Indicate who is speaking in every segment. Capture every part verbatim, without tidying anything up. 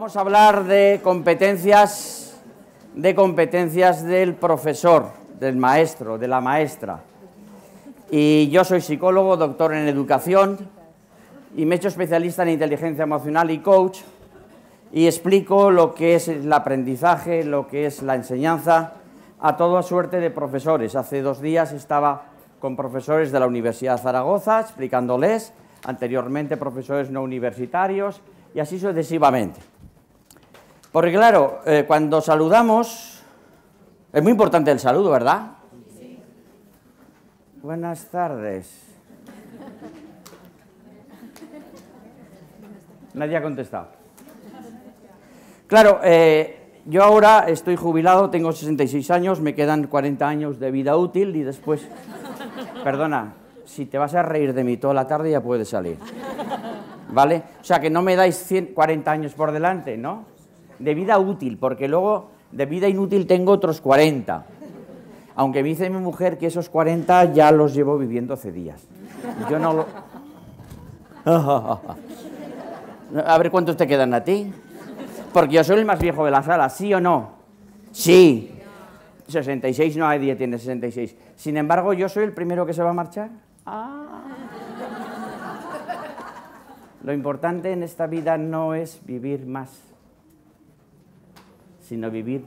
Speaker 1: Vamos a hablar de competencias, de competencias del profesor, del maestro, de la maestra. Y yo soy psicólogo, doctor en educación, y me he hecho especialista en inteligencia emocional y coach, y explico lo que es el aprendizaje, lo que es la enseñanza, a toda suerte de profesores. Hace dos días estaba con profesores de la Universidad de Zaragoza, explicándoles, anteriormente profesores no universitarios, y así sucesivamente. Porque claro, eh, cuando saludamos, es muy importante el saludo, ¿verdad? Sí. Buenas tardes. Nadie ha contestado. Claro, eh, yo ahora estoy jubilado, tengo sesenta y seis años, me quedan cuarenta años de vida útil y después... Perdona, si te vas a reír de mí toda la tarde ya puedes salir. ¿Vale? O sea, que no me dais cien, cuarenta años por delante, ¿no? De vida útil, porque luego de vida inútil tengo otros cuarenta. Aunque me dice mi mujer que esos cuarenta ya los llevo viviendo hace días. Yo no lo... A ver cuántos te quedan a ti. Porque yo soy el más viejo de la sala, ¿sí o no? Sí. sesenta y seis, no, nadie tiene sesenta y seis. Sin embargo, ¿yo soy el primero que se va a marchar? Ah. Lo importante en esta vida no es vivir más, sino vivir.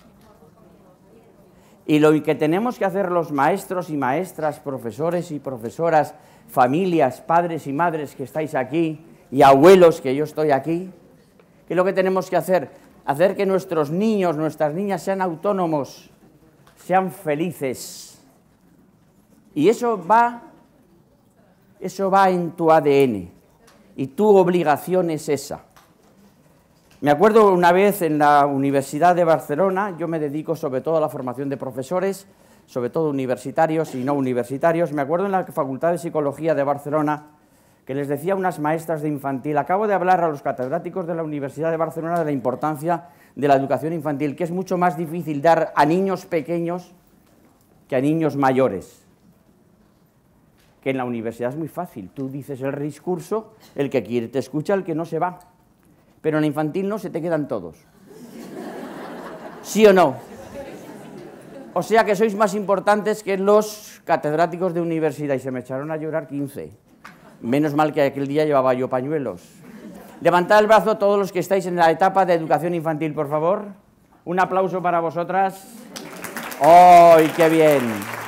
Speaker 1: Y lo que tenemos que hacer los maestros y maestras, profesores y profesoras, familias, padres y madres que estáis aquí, y abuelos que yo estoy aquí, ¿qué es lo que tenemos que hacer? Hacer que nuestros niños, nuestras niñas sean autónomos, sean felices. Y eso va, eso va en tu A D N. Y tu obligación es esa. Me acuerdo una vez en la Universidad de Barcelona, yo me dedico sobre todo a la formación de profesores, sobre todo universitarios y no universitarios. Me acuerdo en la Facultad de Psicología de Barcelona que les decía a unas maestras de infantil, acabo de hablar a los catedráticos de la Universidad de Barcelona de la importancia de la educación infantil, que es mucho más difícil dar a niños pequeños que a niños mayores. Que en la universidad es muy fácil, tú dices el discurso, el que quiere te escucha, el que no se va. Pero en la infantil no, se te quedan todos. ¿Sí o no? O sea que sois más importantes que los catedráticos de universidad, y se me echaron a llorar quince. Menos mal que aquel día llevaba yo pañuelos. Levantad el brazo todos los que estáis en la etapa de educación infantil, por favor. Un aplauso para vosotras. ¡Ay, qué bien!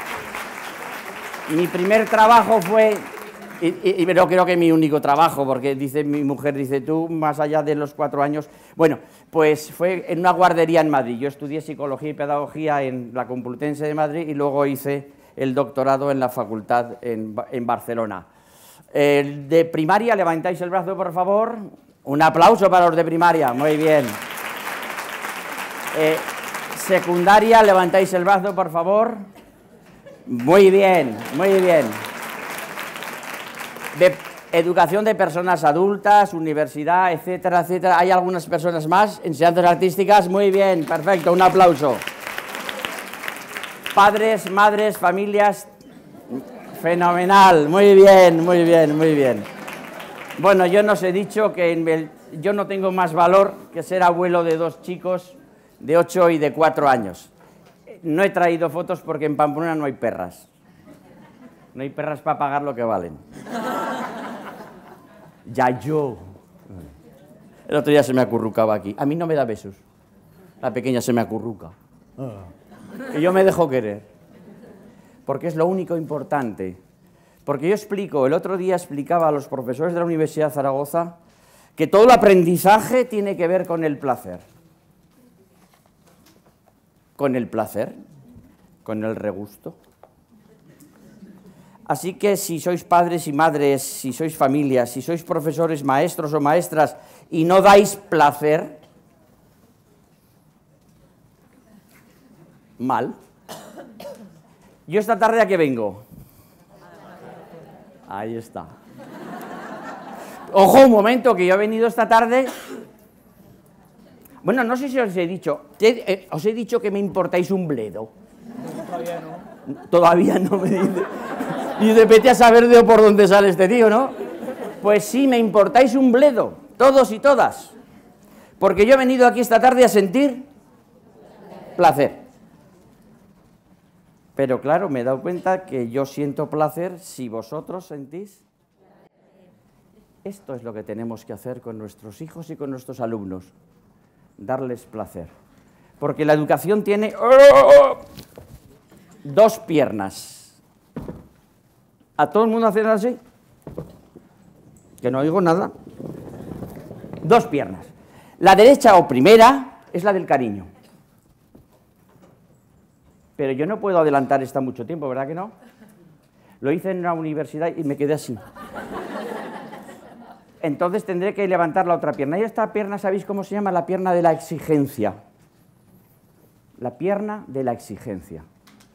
Speaker 1: Mi primer trabajo fue, y, y, y pero creo que mi único trabajo, porque dice mi mujer, dice tú, más allá de los cuatro años, bueno, pues fue en una guardería en Madrid. Yo estudié psicología y pedagogía en la Complutense de Madrid y luego hice el doctorado en la facultad en, en Barcelona. Eh, de primaria, levantáis el brazo, por favor. Un aplauso para los de primaria, muy bien. Eh, secundaria, levantáis el brazo, por favor. Muy bien, muy bien. De educación de personas adultas, universidad, etcétera, etcétera. ¿Hay algunas personas más? Enseñanzas artísticas, muy bien, perfecto, un aplauso. Padres, madres, familias, fenomenal, muy bien, muy bien, muy bien. Bueno, yo nos he dicho que en el, yo no tengo más valor que ser abuelo de dos chicos de ocho y de cuatro años. No he traído fotos porque en Pamplona no hay perras. No hay perras para pagar lo que valen. Ya yo. El otro día se me acurrucaba aquí. A mí no me da besos. La pequeña se me acurruca. Y yo me dejo querer. Porque es lo único importante. Porque yo explico, el otro día explicaba a los profesores de la Universidad de Zaragoza que todo el aprendizaje tiene que ver con el placer. Con el placer, con el regusto. Así que si sois padres y madres, si sois familias, si sois profesores, maestros o maestras y no dais placer, mal. Yo esta tarde, ¿a qué vengo? Ahí está. Ojo, un momento, que yo he venido esta tarde... Bueno, no sé si os he dicho, eh, os he dicho que me importáis un bledo. Todavía no. Todavía no me dice. Y de vete a saber de por dónde sale este tío, ¿no? Pues sí, me importáis un bledo, todos y todas. Porque yo he venido aquí esta tarde a sentir placer. Pero claro, me he dado cuenta que yo siento placer si vosotros sentís. Esto es lo que tenemos que hacer con nuestros hijos y con nuestros alumnos, darles placer. Porque la educación tiene ¡oh! dos piernas. ¿A todo el mundo hacen así? Que no oigo nada. Dos piernas. La derecha o primera es la del cariño. Pero yo no puedo adelantar esta mucho tiempo, ¿verdad que no? Lo hice en una universidad y me quedé así. Entonces tendré que levantar la otra pierna. Y esta pierna, ¿sabéis cómo se llama? La pierna de la exigencia. La pierna de la exigencia.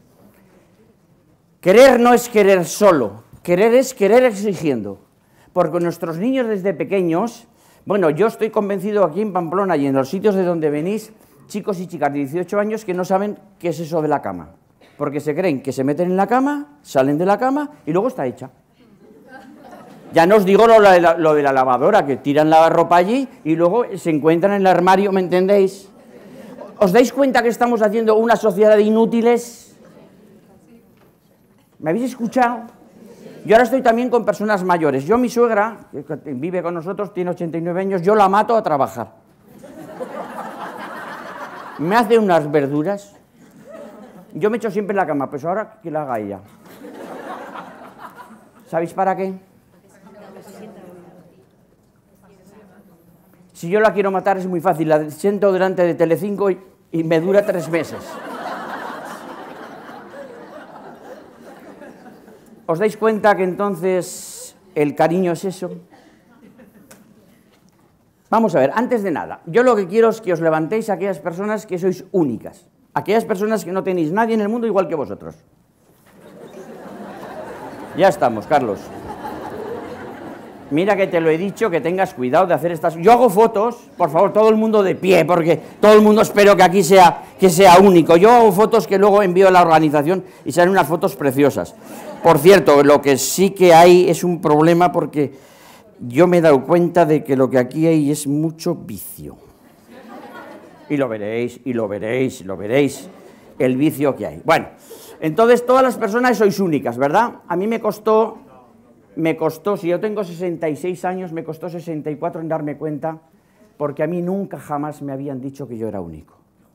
Speaker 1: Querer no es querer solo. Querer es querer exigiendo. Porque nuestros niños desde pequeños, bueno, yo estoy convencido aquí en Pamplona y en los sitios de donde venís, chicos y chicas de dieciocho años que no saben qué es eso de la cama. Porque se creen que se meten en la cama, salen de la cama y luego está hecha. Ya no os digo lo de, la, lo de la lavadora, que tiran la ropa allí y luego se encuentran en el armario, ¿me entendéis? ¿Os dais cuenta que estamos haciendo una sociedad de inútiles? ¿Me habéis escuchado? Yo ahora estoy también con personas mayores. Yo, mi suegra, que vive con nosotros, tiene ochenta y nueve años, yo la mato a trabajar. Me hace unas verduras. Yo me echo siempre en la cama, pues ahora que la haga ella. ¿Sabéis para qué? Si yo la quiero matar es muy fácil, la siento delante de Telecinco y, y me dura tres meses. ¿Os dais cuenta que entonces el cariño es eso? Vamos a ver, antes de nada, yo lo que quiero es que os levantéis a aquellas personas que sois únicas, aquellas personas que no tenéis nadie en el mundo igual que vosotros. Ya estamos, Carlos. Mira que te lo he dicho, que tengas cuidado de hacer estas... Yo hago fotos, por favor, todo el mundo de pie, porque todo el mundo espero que aquí sea, que sea único. Yo hago fotos que luego envío a la organización y salen unas fotos preciosas. Por cierto, lo que sí que hay es un problema porque yo me he dado cuenta de que lo que aquí hay es mucho vicio. Y lo veréis, y lo veréis, y lo veréis, el vicio que hay. Bueno, entonces todas las personas sois únicas, ¿verdad? A mí me costó... Me costó, si yo tengo sesenta y seis años, me costó sesenta y cuatro en darme cuenta, porque a mí nunca jamás me habían dicho que yo era único.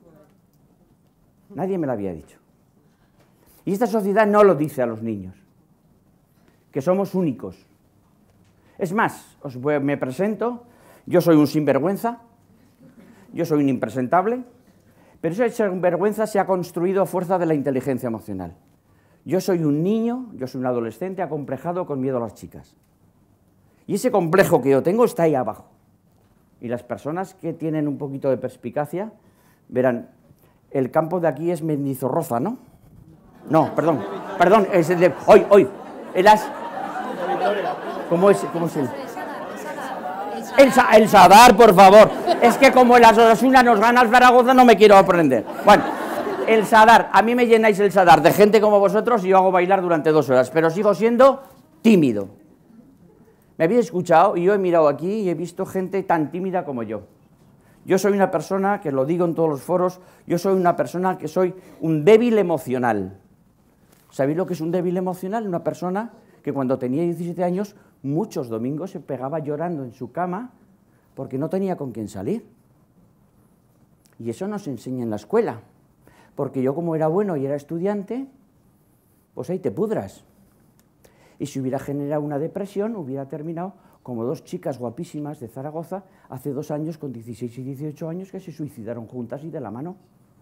Speaker 1: Nadie me lo había dicho. Y esta sociedad no lo dice a los niños, que somos únicos. Es más, os voy, me presento, yo soy un sinvergüenza, yo soy un impresentable, pero esa sinvergüenza se ha construido a fuerza de la inteligencia emocional. Yo soy un niño, yo soy un adolescente acomplejado con miedo a las chicas. Y ese complejo que yo tengo está ahí abajo. Y las personas que tienen un poquito de perspicacia verán, el campo de aquí es Mendizorroza, ¿no? No, perdón, perdón, es el de... Hoy, hoy, el as... ¿Cómo es, cómo es el...? El, el Sadar, por favor. Es que como el Osasuna nos gana al Zaragoza no me quiero aprender. Bueno... El Sadar, a mí me llenáis el Sadar de gente como vosotros y yo hago bailar durante dos horas, pero sigo siendo tímido. ¿Me habéis escuchado? Y yo he mirado aquí y he visto gente tan tímida como yo. Yo soy una persona, que lo digo en todos los foros, yo soy una persona que soy un débil emocional. ¿Sabéis lo que es un débil emocional? Una persona que cuando tenía diecisiete años, muchos domingos se pegaba llorando en su cama porque no tenía con quién salir. Y eso no se enseña en la escuela. Porque yo como era bueno y era estudiante, pues ahí te pudras. Y si hubiera generado una depresión, hubiera terminado como dos chicas guapísimas de Zaragoza hace dos años, con dieciséis y dieciocho años, que se suicidaron juntas y de la mano.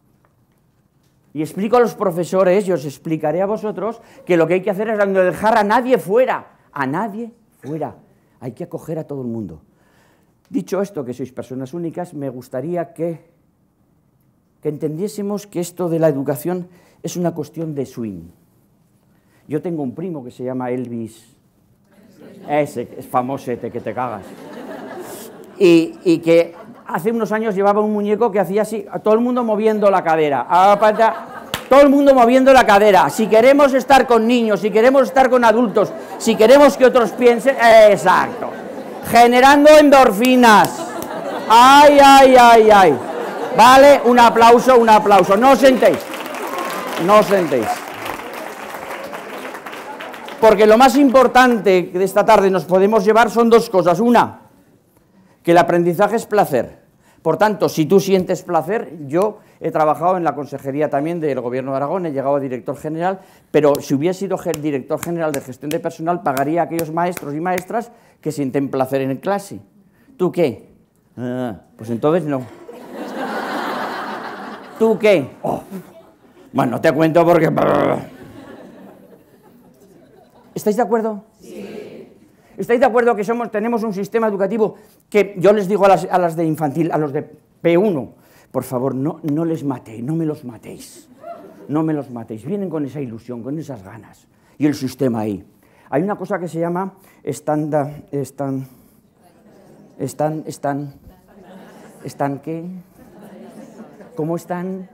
Speaker 1: Y explico a los profesores, y os explicaré a vosotros, que lo que hay que hacer es no dejar a nadie fuera, a nadie fuera. Hay que acoger a todo el mundo. Dicho esto, que sois personas únicas, me gustaría que... que entendiésemos que esto de la educación es una cuestión de swing. Yo tengo un primo que se llama Elvis, ese es famosete que te cagas, y, y que hace unos años llevaba un muñeco que hacía así, a todo el mundo moviendo la cadera, a pata, todo el mundo moviendo la cadera. Si queremos estar con niños, si queremos estar con adultos, si queremos que otros piensen, exacto, generando endorfinas. Ay, ay, ay, ay. Vale, un aplauso, un aplauso. No os sentéis. No os sentéis. Porque lo más importante de esta tarde nos podemos llevar son dos cosas. Una, que el aprendizaje es placer. Por tanto, si tú sientes placer, yo he trabajado en la consejería también del Gobierno de Aragón, he llegado a director general, pero si hubiera sido director general de gestión de personal, pagaría a aquellos maestros y maestras que sienten placer en clase. ¿Tú qué? Ah, pues entonces no. ¿Tú qué? Oh. Bueno, no te cuento porque... ¿Estáis de acuerdo? Sí. ¿Estáis de acuerdo que somos, tenemos un sistema educativo que yo les digo a las, a las de infantil, a los de P uno, por favor, no, no les matéis, no me los matéis, no me los matéis, vienen con esa ilusión, con esas ganas, y el sistema ahí. Hay una cosa que se llama estanda, están, están, están, están, ¿qué? ¿Cómo están?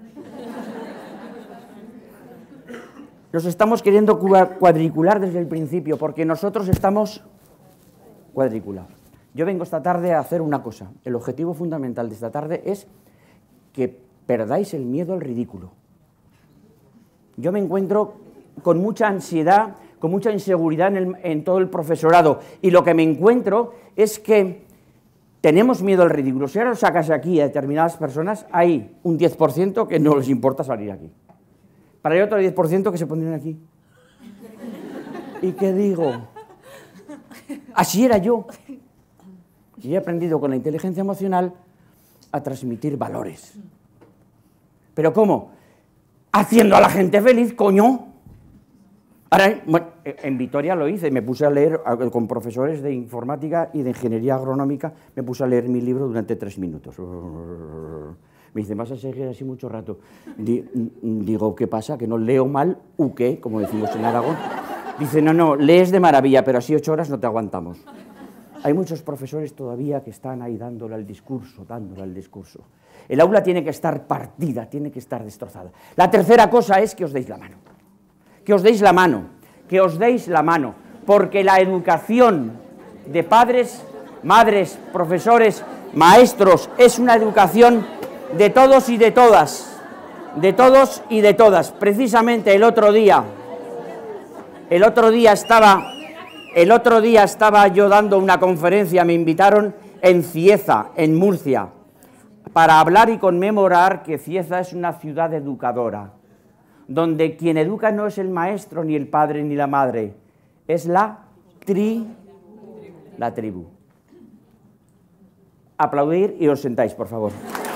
Speaker 1: Los estamos queriendo cuadricular desde el principio, porque nosotros estamos cuadriculados. Yo vengo esta tarde a hacer una cosa. El objetivo fundamental de esta tarde es que perdáis el miedo al ridículo. Yo me encuentro con mucha ansiedad, con mucha inseguridad en, el, en todo el profesorado, y lo que me encuentro es que tenemos miedo al ridículo. Si ahora sacas aquí a determinadas personas, hay un diez por ciento que no les importa salir aquí. Para el otro diez por ciento que se pondrían aquí. ¿Y qué digo? Así era yo. Y he aprendido con la inteligencia emocional a transmitir valores. ¿Pero cómo? Haciendo a la gente feliz, coño. Ahora, bueno, en Vitoria lo hice, me puse a leer con profesores de informática y de ingeniería agronómica, me puse a leer mi libro durante tres minutos. Me dice, ¿vas a seguir así mucho rato? Digo, ¿qué pasa? ¿Que no leo mal u qué? Como decimos en Aragón. Dice, no, no, lees de maravilla, pero así ocho horas no te aguantamos. Hay muchos profesores todavía que están ahí dándole al discurso, dándole al discurso. El aula tiene que estar partida, tiene que estar destrozada. La tercera cosa es que os deis la mano. Que os deis la mano, que os deis la mano, porque la educación de padres, madres, profesores, maestros, es una educación de todos y de todas, de todos y de todas. Precisamente el otro día, el otro día estaba, el otro día estaba yo dando una conferencia, me invitaron en Cieza, en Murcia, para hablar y conmemorar que Cieza es una ciudad educadora, donde quien educa no es el maestro, ni el padre, ni la madre, es la tri, la tribu. Aplaudir y os sentáis, por favor.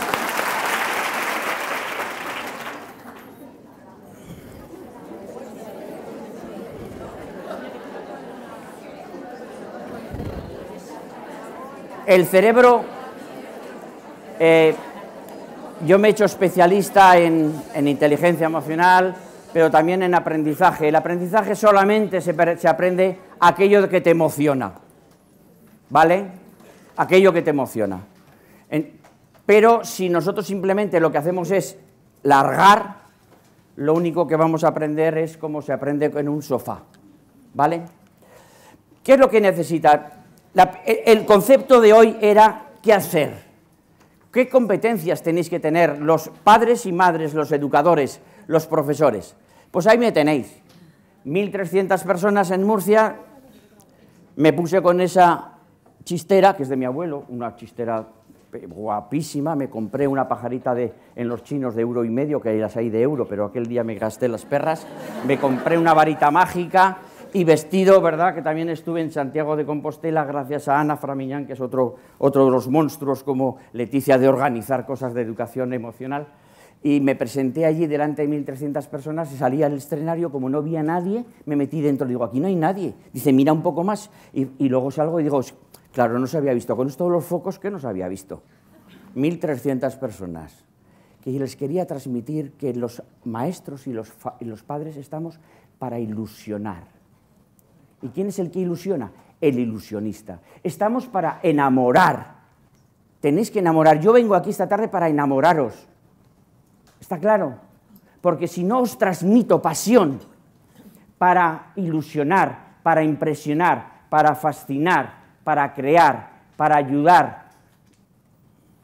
Speaker 1: El cerebro, eh, yo me he hecho especialista en, en inteligencia emocional, pero también en aprendizaje. El aprendizaje solamente se, se aprende aquello que te emociona, ¿vale? Aquello que te emociona. En, pero si nosotros simplemente lo que hacemos es largar, lo único que vamos a aprender es cómo se aprende en un sofá, ¿vale? ¿Qué es lo que necesita? La, el concepto de hoy era ¿qué hacer? ¿Qué competencias tenéis que tener los padres y madres, los educadores, los profesores? Pues ahí me tenéis. mil trescientas personas en Murcia, me puse con esa chistera, que es de mi abuelo, una chistera guapísima, me compré una pajarita de, en los chinos de euro y medio, que hay las hay de euro, pero aquel día me gasté las perras, me compré una varita mágica y vestido, ¿verdad?, que también estuve en Santiago de Compostela gracias a Ana Framiñán, que es otro, otro de los monstruos como Leticia de organizar cosas de educación emocional, y me presenté allí delante de mil trescientas personas y salí al escenario, como no vi a nadie, me metí dentro, digo, aquí no hay nadie, dice, mira un poco más, y, y luego salgo y digo, claro, no se había visto, con todos los focos que no se había visto, mil trescientas personas, que les quería transmitir que los maestros y los, y los padres estamos para ilusionar. ¿Y quién es el que ilusiona? El ilusionista. Estamos para enamorar. Tenéis que enamorar. Yo vengo aquí esta tarde para enamoraros. ¿Está claro? Porque si no os transmito pasión para ilusionar, para impresionar, para fascinar, para crear, para ayudar,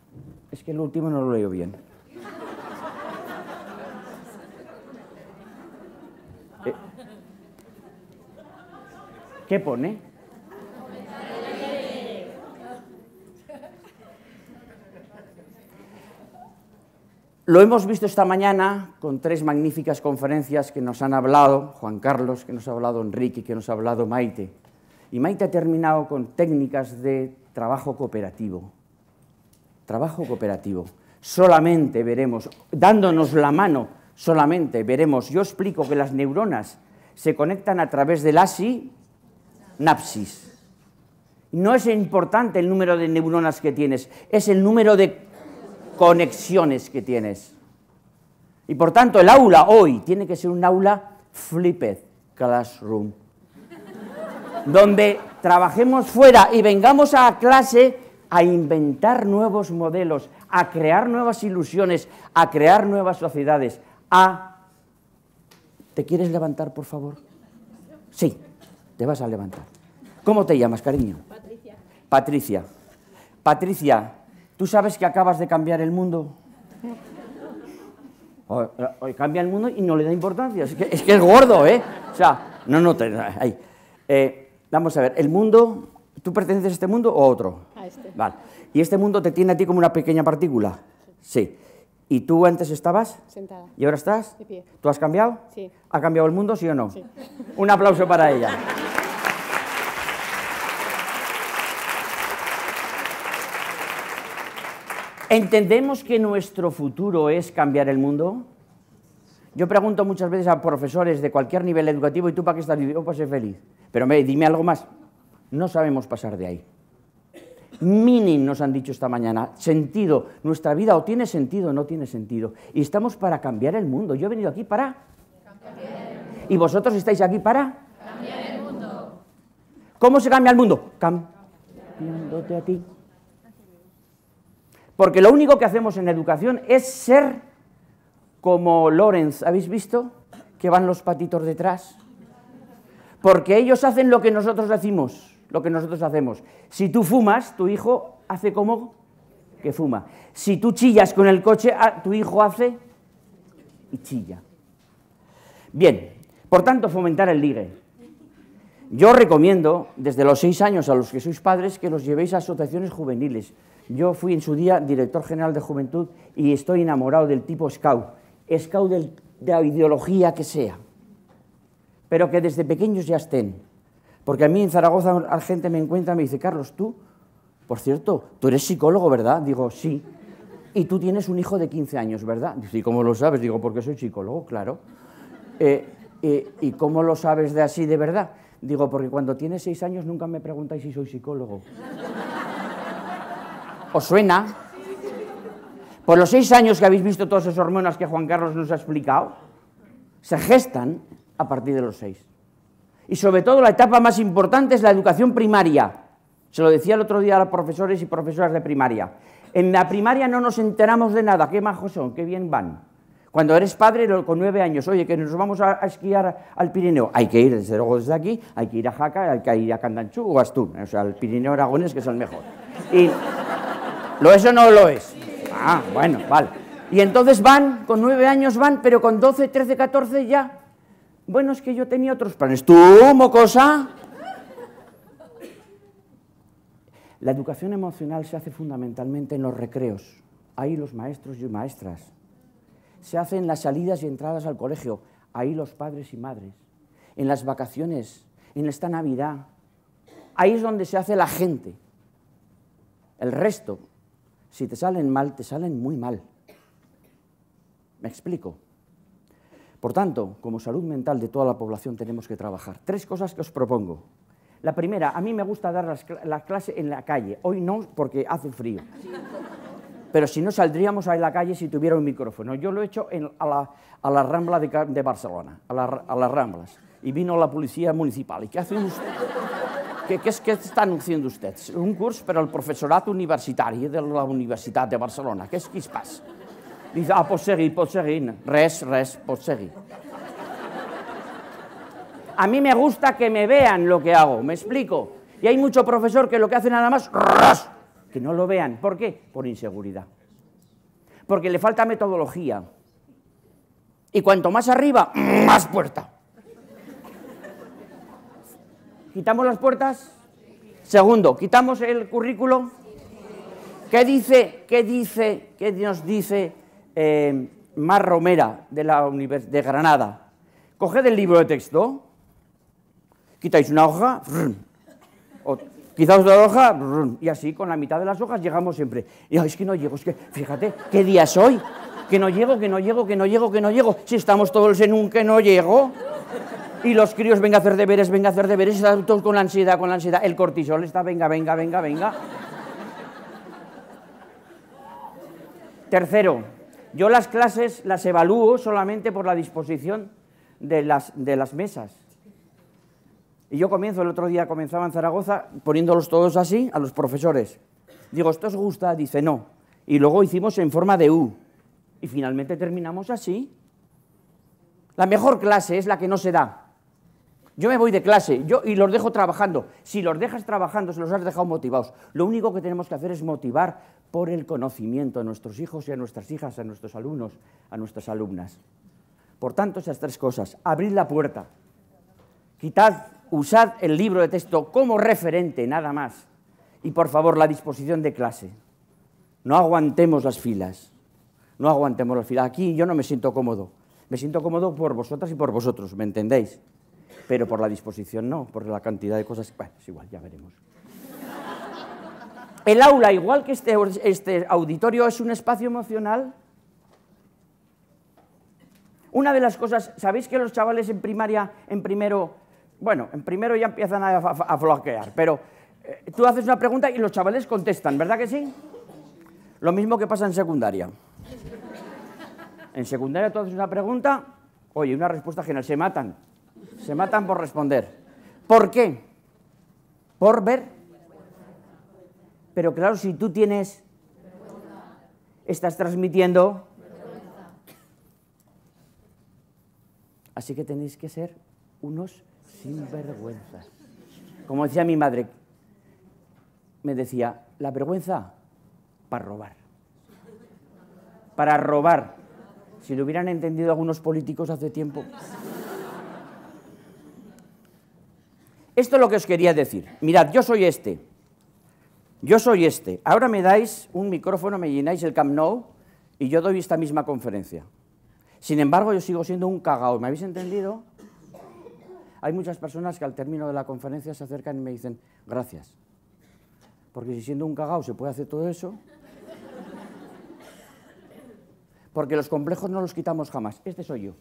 Speaker 1: Es que el último no lo leo bien. Eh, ¿Qué pone? Lo hemos visto esta mañana con tres magníficas conferencias que nos han hablado, Juan Carlos, que nos ha hablado Enrique, que nos ha hablado Maite. Y Maite ha terminado con técnicas de trabajo cooperativo. Trabajo cooperativo. Solamente veremos, dándonos la mano, solamente veremos, yo explico que las neuronas se conectan a través de la sinapsis. No es importante el número de neuronas que tienes, es el número de conexiones que tienes. Y por tanto el aula hoy tiene que ser un aula flipped classroom, donde trabajemos fuera y vengamos a clase a inventar nuevos modelos, a crear nuevas ilusiones, a crear nuevas sociedades, a... ¿Te quieres levantar, por favor? Sí, te vas a levantar. ¿Cómo te llamas, cariño?
Speaker 2: Patricia.
Speaker 1: Patricia. Patricia, ¿tú sabes que acabas de cambiar el mundo? Hoy cambia el mundo y no le da importancia. Es que es, que es gordo, ¿eh? O sea, no, no, te, ahí. Eh, vamos a ver, el mundo, ¿tú perteneces a este mundo o a otro?
Speaker 2: A este.
Speaker 1: Vale. ¿Y este mundo te tiene a ti como una pequeña partícula? Sí. Sí. ¿Y tú antes estabas?
Speaker 2: Sentada.
Speaker 1: ¿Y ahora estás?
Speaker 2: De pie.
Speaker 1: ¿Tú has cambiado?
Speaker 2: Sí.
Speaker 1: ¿Ha cambiado el mundo, sí o no?
Speaker 2: Sí.
Speaker 1: Un aplauso para ella. ¿Entendemos que nuestro futuro es cambiar el mundo? Yo pregunto muchas veces a profesores de cualquier nivel educativo, ¿y tú para qué estás? Yo para ser feliz. Pero me, dime algo más. No sabemos pasar de ahí. Meaning nos han dicho esta mañana, sentido. Nuestra vida o tiene sentido o no tiene sentido. Y estamos para cambiar el mundo. Yo he venido aquí para... Cambiar el mundo. ¿Y vosotros estáis aquí para? Cambiar el mundo. ¿Cómo se cambia el mundo? Cambiándote a ti. Porque lo único que hacemos en educación es ser como Lawrence, ¿habéis visto? Que van los patitos detrás. Porque ellos hacen lo que nosotros decimos, lo que nosotros hacemos. Si tú fumas, tu hijo hace como que fuma. Si tú chillas con el coche, tu hijo hace y chilla. Bien, por tanto, fomentar el ligue. Yo recomiendo, desde los seis años a los que sois padres, que los llevéis a asociaciones juveniles. Yo fui en su día director general de Juventud y estoy enamorado del tipo Scout, Scout del, de la ideología que sea, pero que desde pequeños ya estén. Porque a mí en Zaragoza la gente me encuentra y me dice, Carlos, tú, por cierto, tú eres psicólogo, ¿verdad? Digo, sí. Y tú tienes un hijo de quince años, ¿verdad? Dice, ¿y cómo lo sabes? Digo, porque soy psicólogo, claro. Eh, eh, ¿Y cómo lo sabes de así de verdad? Digo, porque cuando tienes seis años nunca me preguntáis si soy psicólogo. ¿Os suena? Por los seis años que habéis visto todas esas hormonas que Juan Carlos nos ha explicado, se gestan a partir de los seis. Y sobre todo la etapa más importante es la educación primaria. Se lo decía el otro día a los profesores y profesoras de primaria. En la primaria no nos enteramos de nada, qué majos son, qué bien van. Cuando eres padre, con nueve años, oye, que nos vamos a, a esquiar al Pirineo, hay que ir, desde luego, desde aquí, hay que ir a Jaca, hay que ir a Candanchú o a Astún, o sea, al Pirineo Aragonés, que es el mejor. Y lo eso no lo es. Ah, bueno, vale. Y entonces van, con nueve años van, pero con doce, trece, catorce ya. Bueno, es que yo tenía otros planes. ¿Tú, mocosa? La educación emocional se hace fundamentalmente en los recreos. Ahí los maestros y maestras. Se hace en las salidas y entradas al colegio. Ahí los padres y madres. En las vacaciones, en esta Navidad. Ahí es donde se hace la gente. El resto, si te salen mal, te salen muy mal. ¿Me explico? Por tanto, como salud mental de toda la población tenemos que trabajar. Tres cosas que os propongo. La primera, a mí me gusta dar las, la clase en la calle. Hoy no, porque hace frío. Pero si no, saldríamos a la calle si tuviera un micrófono. Yo lo he hecho en, a, la, a la Rambla de, de Barcelona, a, la, a las Ramblas. Y vino la policía municipal. ¿Y qué hacen ustedes? ¿Qué, qué, ¿Qué estan haciendo ustedes? Un curs per al professorat universitari de la Universitat de Barcelona. Què és, què es passa? Dice, ah, pot seguir, pot seguir. Res, res, pot seguir. A mí me gusta que me vean lo que hago, ¿me explico? Y hay mucho profesor que lo que hace nada más, que no lo vean. ¿Por qué? Por inseguridad. porque le falta metodología. Y cuanto más arriba, más puerta. ¿Quitamos las puertas? Segundo, ¿quitamos el currículo? ¿Qué dice, qué dice, qué nos dice eh, Mar Romera de la Universidad de Granada? Coged el libro de texto, quitáis una hoja, o quitaos la hoja, y así con la mitad de las hojas llegamos siempre. Y es que no llego, es que fíjate, ¿qué día es hoy? Que no llego, que no llego, que no llego, que no llego. Si estamos todos en un que no llego. Y los críos, venga a hacer deberes, venga a hacer deberes, están todos con la ansiedad, con la ansiedad. El cortisol está, venga, venga, venga, venga. Tercero, yo las clases las evalúo solamente por la disposición de las, de las mesas. Y yo comienzo, el otro día comenzaba en Zaragoza, poniéndolos todos así a los profesores. Digo, ¿esto os gusta? Dice, no. Y luego hicimos en forma de U. Y finalmente terminamos así. La mejor clase es la que no se da. Yo me voy de clase yo, y los dejo trabajando. Si los dejas trabajando, se los has dejado motivados. Lo único que tenemos que hacer es motivar por el conocimiento a nuestros hijos y a nuestras hijas, a nuestros alumnos, a nuestras alumnas. Por tanto, esas tres cosas. Abrid la puerta. Quitad, usad el libro de texto como referente, nada más. Y, por favor, la disposición de clase. No aguantemos las filas. No aguantemos las filas. Aquí yo no me siento cómodo. Me siento cómodo por vosotras y por vosotros, ¿me entendéis? Pero por la disposición no, por la cantidad de cosas... Bueno, es igual, ya veremos. El aula, igual que este, este auditorio, es un espacio emocional. Una de las cosas, ¿sabéis que los chavales en primaria, en primero... Bueno, en primero ya empiezan a, a, a floquear, pero eh, tú haces una pregunta y los chavales contestan, ¿verdad que sí? Lo mismo que pasa en secundaria. En secundaria tú haces una pregunta, oye, una respuesta general, se matan. Se matan por responder. ¿Por qué? Por ver. Pero claro, si tú tienes... Estás transmitiendo... Así que tenéis que ser unos sinvergüenzas. Como decía mi madre, me decía, la vergüenza para robar. Para robar. Si lo hubieran entendido algunos políticos hace tiempo. Esto es lo que os quería decir. Mirad, yo soy este. Yo soy este. Ahora me dais un micrófono, me llenáis el Camp Nou y yo doy esta misma conferencia. Sin embargo, yo sigo siendo un cagao. ¿Me habéis entendido? Hay muchas personas que al término de la conferencia se acercan y me dicen, gracias. Porque si siendo un cagao se puede hacer todo eso... Porque los complejos no los quitamos jamás. Este soy yo.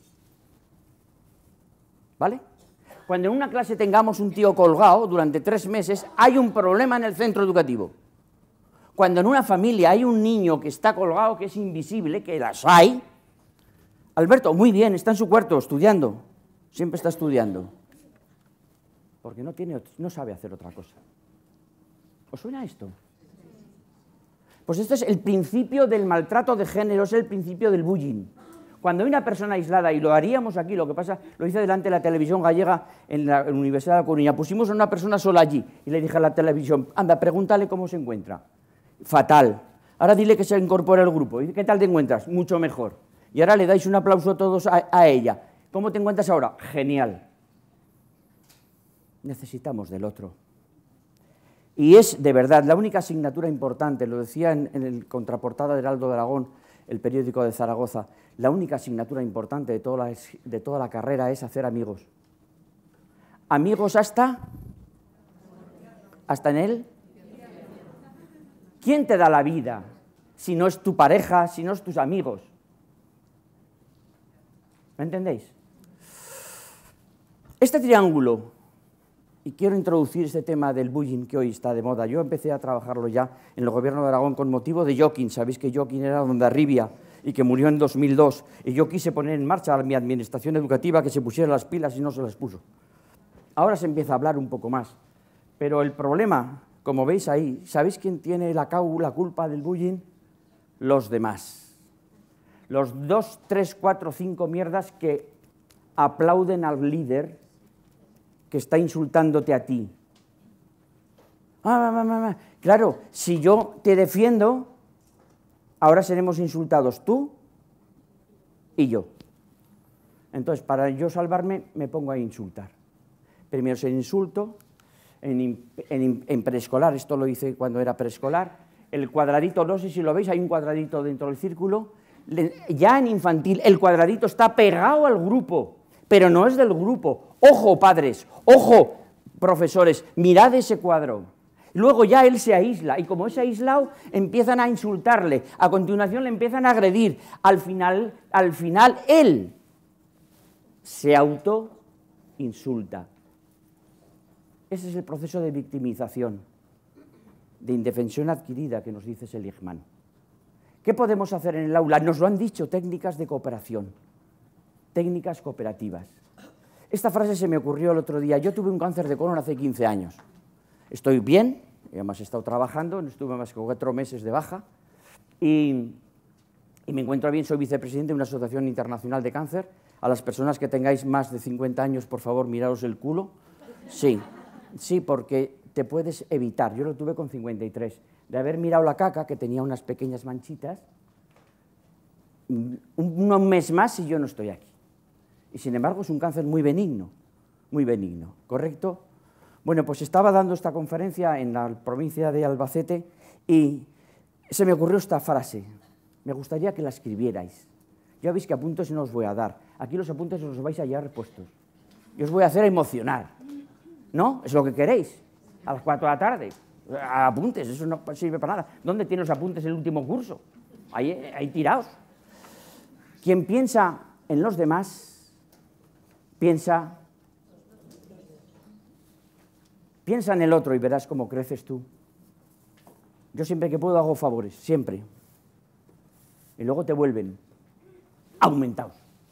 Speaker 1: ¿Vale? Cuando en una clase tengamos un tío colgado durante tres meses, hay un problema en el centro educativo. Cuando en una familia hay un niño que está colgado, que es invisible, que las hay... Alberto, muy bien, está en su cuarto estudiando. Siempre está estudiando. Porque no, tiene, no sabe hacer otra cosa. ¿Os suena esto? Pues este es el principio del maltrato de género, es el principio del bullying. Cuando hay una persona aislada, y lo haríamos aquí, lo que pasa, lo hice delante de la televisión gallega en la, en la Universidad de La Coruña, pusimos a una persona sola allí y le dije a la televisión, anda, pregúntale cómo se encuentra. Fatal. Ahora dile que se incorpore al grupo. ¿Y qué tal te encuentras? Mucho mejor. Y ahora le dais un aplauso a todos a, a ella. ¿Cómo te encuentras ahora? Genial. Necesitamos del otro. Y es, de verdad, la única asignatura importante, lo decía en, en el contraportada de Heraldo de Aragón, el periódico de Zaragoza, la única asignatura importante de toda la, de toda la carrera es hacer amigos. Amigos hasta... ¿Hasta en él? ¿Quién te da la vida si no es tu pareja, si no es tus amigos? ¿Me entendéis? Este triángulo... Y quiero introducir este tema del bullying que hoy está de moda. Yo empecé a trabajarlo ya en el gobierno de Aragón con motivo de Joaquín. Sabéis que Joaquín era de Hondarribia y que murió en dos mil dos. Y yo quise poner en marcha mi administración educativa que se pusiera las pilas y no se las puso. Ahora se empieza a hablar un poco más. Pero el problema, como veis ahí, ¿sabéis quién tiene la, la culpa del bullying? Los demás. Los dos, tres, cuatro, cinco mierdas que aplauden al líder que está insultándote a ti. Ah, ah, ah, ah. Claro, si yo te defiendo, ahora seremos insultados tú y yo. Entonces, para yo salvarme, me pongo a insultar. Primero se insulto, en, en, en preescolar, esto lo hice cuando era preescolar, el cuadradito, no sé si lo veis, hay un cuadradito dentro del círculo, ya en infantil el cuadradito está pegado al grupo, pero no es del grupo. Ojo, padres, ojo, profesores, mirad ese cuadro. Luego ya él se aísla, y como es aislado, empiezan a insultarle, a continuación le empiezan a agredir, al final, al final él se auto-insulta. Ese es el proceso de victimización, de indefensión adquirida que nos dice Seligman. ¿Qué podemos hacer en el aula? Nos lo han dicho, técnicas de cooperación, técnicas cooperativas. Esta frase se me ocurrió el otro día. Yo tuve un cáncer de colon hace quince años. Estoy bien, además he estado trabajando, no estuve más que cuatro meses de baja, y, y me encuentro bien, soy vicepresidente de una asociación internacional de cáncer. A las personas que tengáis más de cincuenta años, por favor, miraos el culo. Sí, sí, porque te puedes evitar. Yo lo tuve con cincuenta y tres. De haber mirado la caca, que tenía unas pequeñas manchitas, un, un mes más y yo no estoy aquí. Y sin embargo es un cáncer muy benigno, muy benigno, ¿correcto? Bueno, pues estaba dando esta conferencia en la provincia de Albacete y se me ocurrió esta frase. Me gustaría que la escribierais. Ya veis que apuntes no os voy a dar. Aquí los apuntes os los vais a llevar puestos. Yo os voy a hacer emocionar. ¿No? Es lo que queréis. A las cuatro de la tarde. Apuntes, eso no sirve para nada. ¿Dónde tiene los apuntes el último curso? Ahí, ahí tiraos. Quien piensa en los demás, piensa, piensa en el otro y verás cómo creces tú. Yo siempre que puedo hago favores, siempre. Y luego te vuelven aumentados.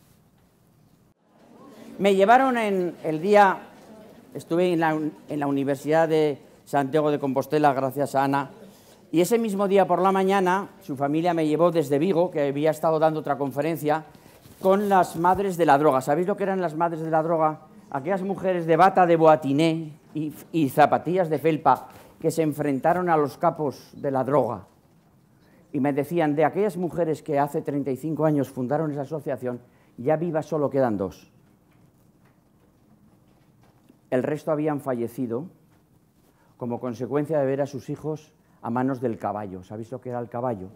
Speaker 1: Me llevaron en el día, estuve en la, en la Universidad de Santiago de Compostela, gracias a Ana, y ese mismo día por la mañana su familia me llevó desde Vigo, que había estado dando otra conferencia, con las madres de la droga. ¿Sabéis lo que eran las madres de la droga? Aquellas mujeres de bata de boatiné y, y zapatillas de felpa que se enfrentaron a los capos de la droga. Y me decían, de aquellas mujeres que hace treinta y cinco años fundaron esa asociación, ya vivas solo quedan dos. El resto habían fallecido como consecuencia de ver a sus hijos a manos del caballo. ¿Sabéis lo que era el caballo?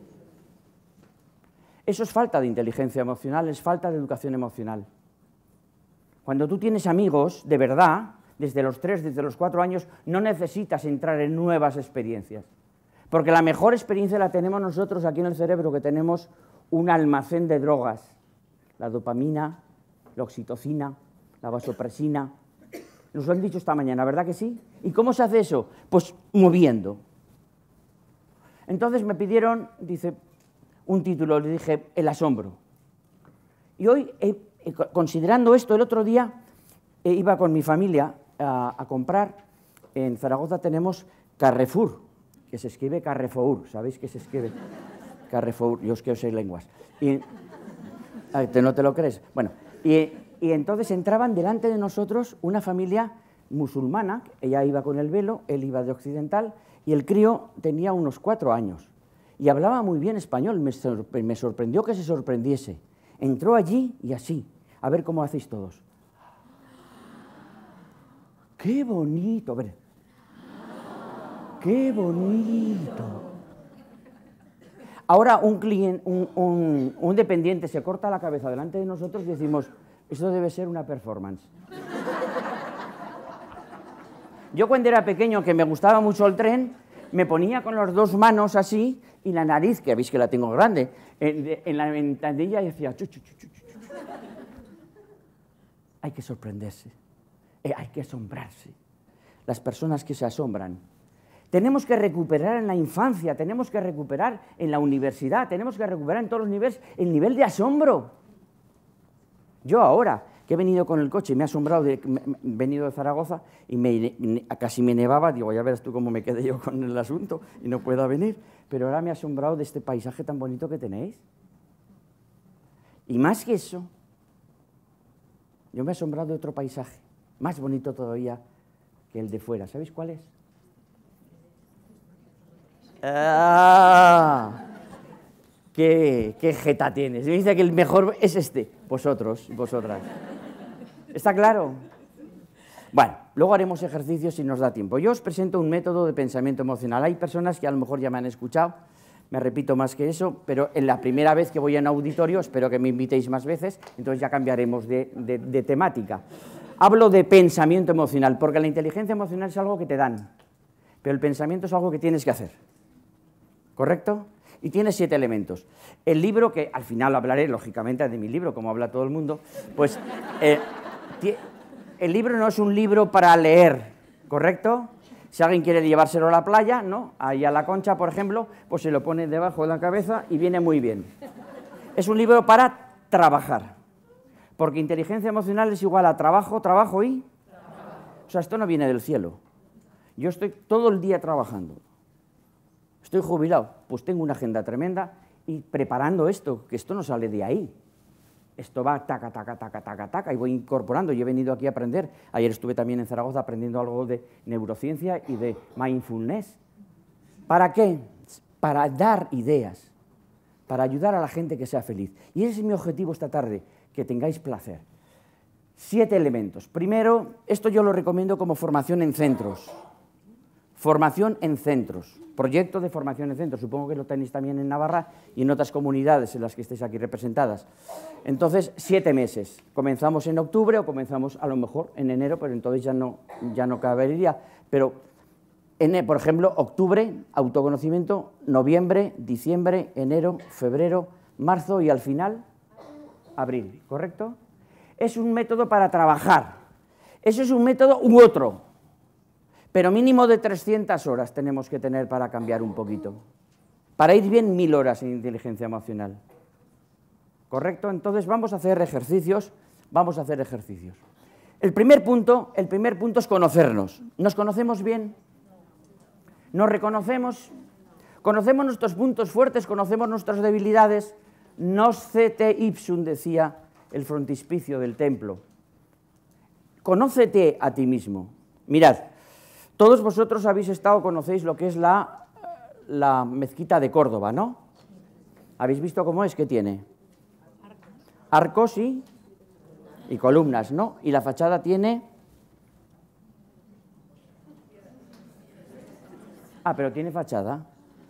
Speaker 1: Eso es falta de inteligencia emocional, es falta de educación emocional. Cuando tú tienes amigos, de verdad, desde los tres, desde los cuatro años, no necesitas entrar en nuevas experiencias. Porque la mejor experiencia la tenemos nosotros aquí en el cerebro, que tenemos un almacén de drogas. La dopamina, la oxitocina, la vasopresina. Nos lo han dicho esta mañana, ¿verdad que sí? ¿Y cómo se hace eso? Pues moviendo. Entonces me pidieron, dice, un título, le dije, el asombro. Y hoy, eh, eh, considerando esto, el otro día eh, iba con mi familia a, a comprar, en Zaragoza tenemos Carrefour, que se escribe Carrefour, ¿sabéis que se escribe? Carrefour, yo es que os sé lenguas. Y, ¿no te lo crees? Bueno, y... Y entonces entraban delante de nosotros una familia musulmana, ella iba con el velo, él iba de occidental, y el crío tenía unos cuatro años. Y hablaba muy bien español, me, sorpre- me sorprendió que se sorprendiese. Entró allí y así, a ver cómo hacéis todos. ¡Qué bonito! A ver. ¡Qué bonito! Ahora un, cliente, un, un, un dependiente se corta la cabeza delante de nosotros y decimos, esto debe ser una performance. Yo cuando era pequeño, que me gustaba mucho el tren, me ponía con las dos manos así y la nariz, que veis que la tengo grande, en, en la ventanilla y decía... Chu, chu, chu, chu, chu. Hay que sorprenderse, eh, hay que asombrarse. Las personas que se asombran. Tenemos que recuperar en la infancia, tenemos que recuperar en la universidad, tenemos que recuperar en todos los niveles el nivel de asombro. Yo ahora, que he venido con el coche y me he asombrado, de, me, he venido de Zaragoza y me, me, casi me nevaba, digo, ya verás tú cómo me quedé yo con el asunto y no pueda venir, pero ahora me he asombrado de este paisaje tan bonito que tenéis. Y más que eso, yo me he asombrado de otro paisaje, más bonito todavía que el de fuera. ¿Sabéis cuál es? Ah, ¿Qué, qué jeta tienes? Me dice que el mejor es este. Vosotros, vosotras. ¿Está claro? Bueno, luego haremos ejercicios si nos da tiempo. Yo os presento un método de pensamiento emocional. Hay personas que a lo mejor ya me han escuchado, me repito más que eso, pero en la primera vez que voy a un auditorio, espero que me invitéis más veces, entonces ya cambiaremos de, de, de temática. Hablo de pensamiento emocional, porque la inteligencia emocional es algo que te dan, pero el pensamiento es algo que tienes que hacer. ¿Correcto? Y tiene siete elementos. El libro, que al final hablaré, lógicamente, de mi libro, como habla todo el mundo, pues eh, el libro no es un libro para leer, ¿correcto? Si alguien quiere llevárselo a la playa, ¿no? Ahí a la Concha, por ejemplo, pues se lo pone debajo de la cabeza y viene muy bien. Es un libro para trabajar, porque inteligencia emocional es igual a trabajo, trabajo y... O sea, esto no viene del cielo. Yo estoy todo el día trabajando. Estoy jubilado, pues tengo una agenda tremenda y preparando esto, que esto no sale de ahí. Esto va taca, taca, taca, taca, taca, y voy incorporando. Yo he venido aquí a aprender. Ayer estuve también en Zaragoza aprendiendo algo de neurociencia y de mindfulness. ¿Para qué? Para dar ideas, para ayudar a la gente que sea feliz. Y ese es mi objetivo esta tarde, que tengáis placer. Siete elementos. Primero, esto yo lo recomiendo como formación en centros. Formación en centros. Proyecto de formación en centros. Supongo que lo tenéis también en Navarra y en otras comunidades en las que estéis aquí representadas. Entonces, siete meses. Comenzamos en octubre o comenzamos a lo mejor en enero, pero entonces ya no, ya no cabería. Pero, en, por ejemplo, octubre, autoconocimiento, noviembre, diciembre, enero, febrero, marzo y al final, abril. ¿Correcto? Es un método para trabajar. Eso es un método u otro. Pero mínimo de trescientas horas tenemos que tener para cambiar un poquito. Para ir bien, mil horas en inteligencia emocional. ¿Correcto? Entonces vamos a hacer ejercicios, vamos a hacer ejercicios. El primer punto, el primer punto es conocernos. ¿Nos conocemos bien? ¿Nos reconocemos? ¿Conocemos nuestros puntos fuertes? ¿Conocemos nuestras debilidades? Noscete ipsum, decía el frontispicio del templo. Conócete a ti mismo. Mirad. Todos vosotros habéis estado, conocéis lo que es la, la mezquita de Córdoba, ¿no? ¿Habéis visto cómo es? ¿Qué tiene? Arcos y, y columnas, ¿no? Y la fachada tiene... Ah, pero tiene fachada.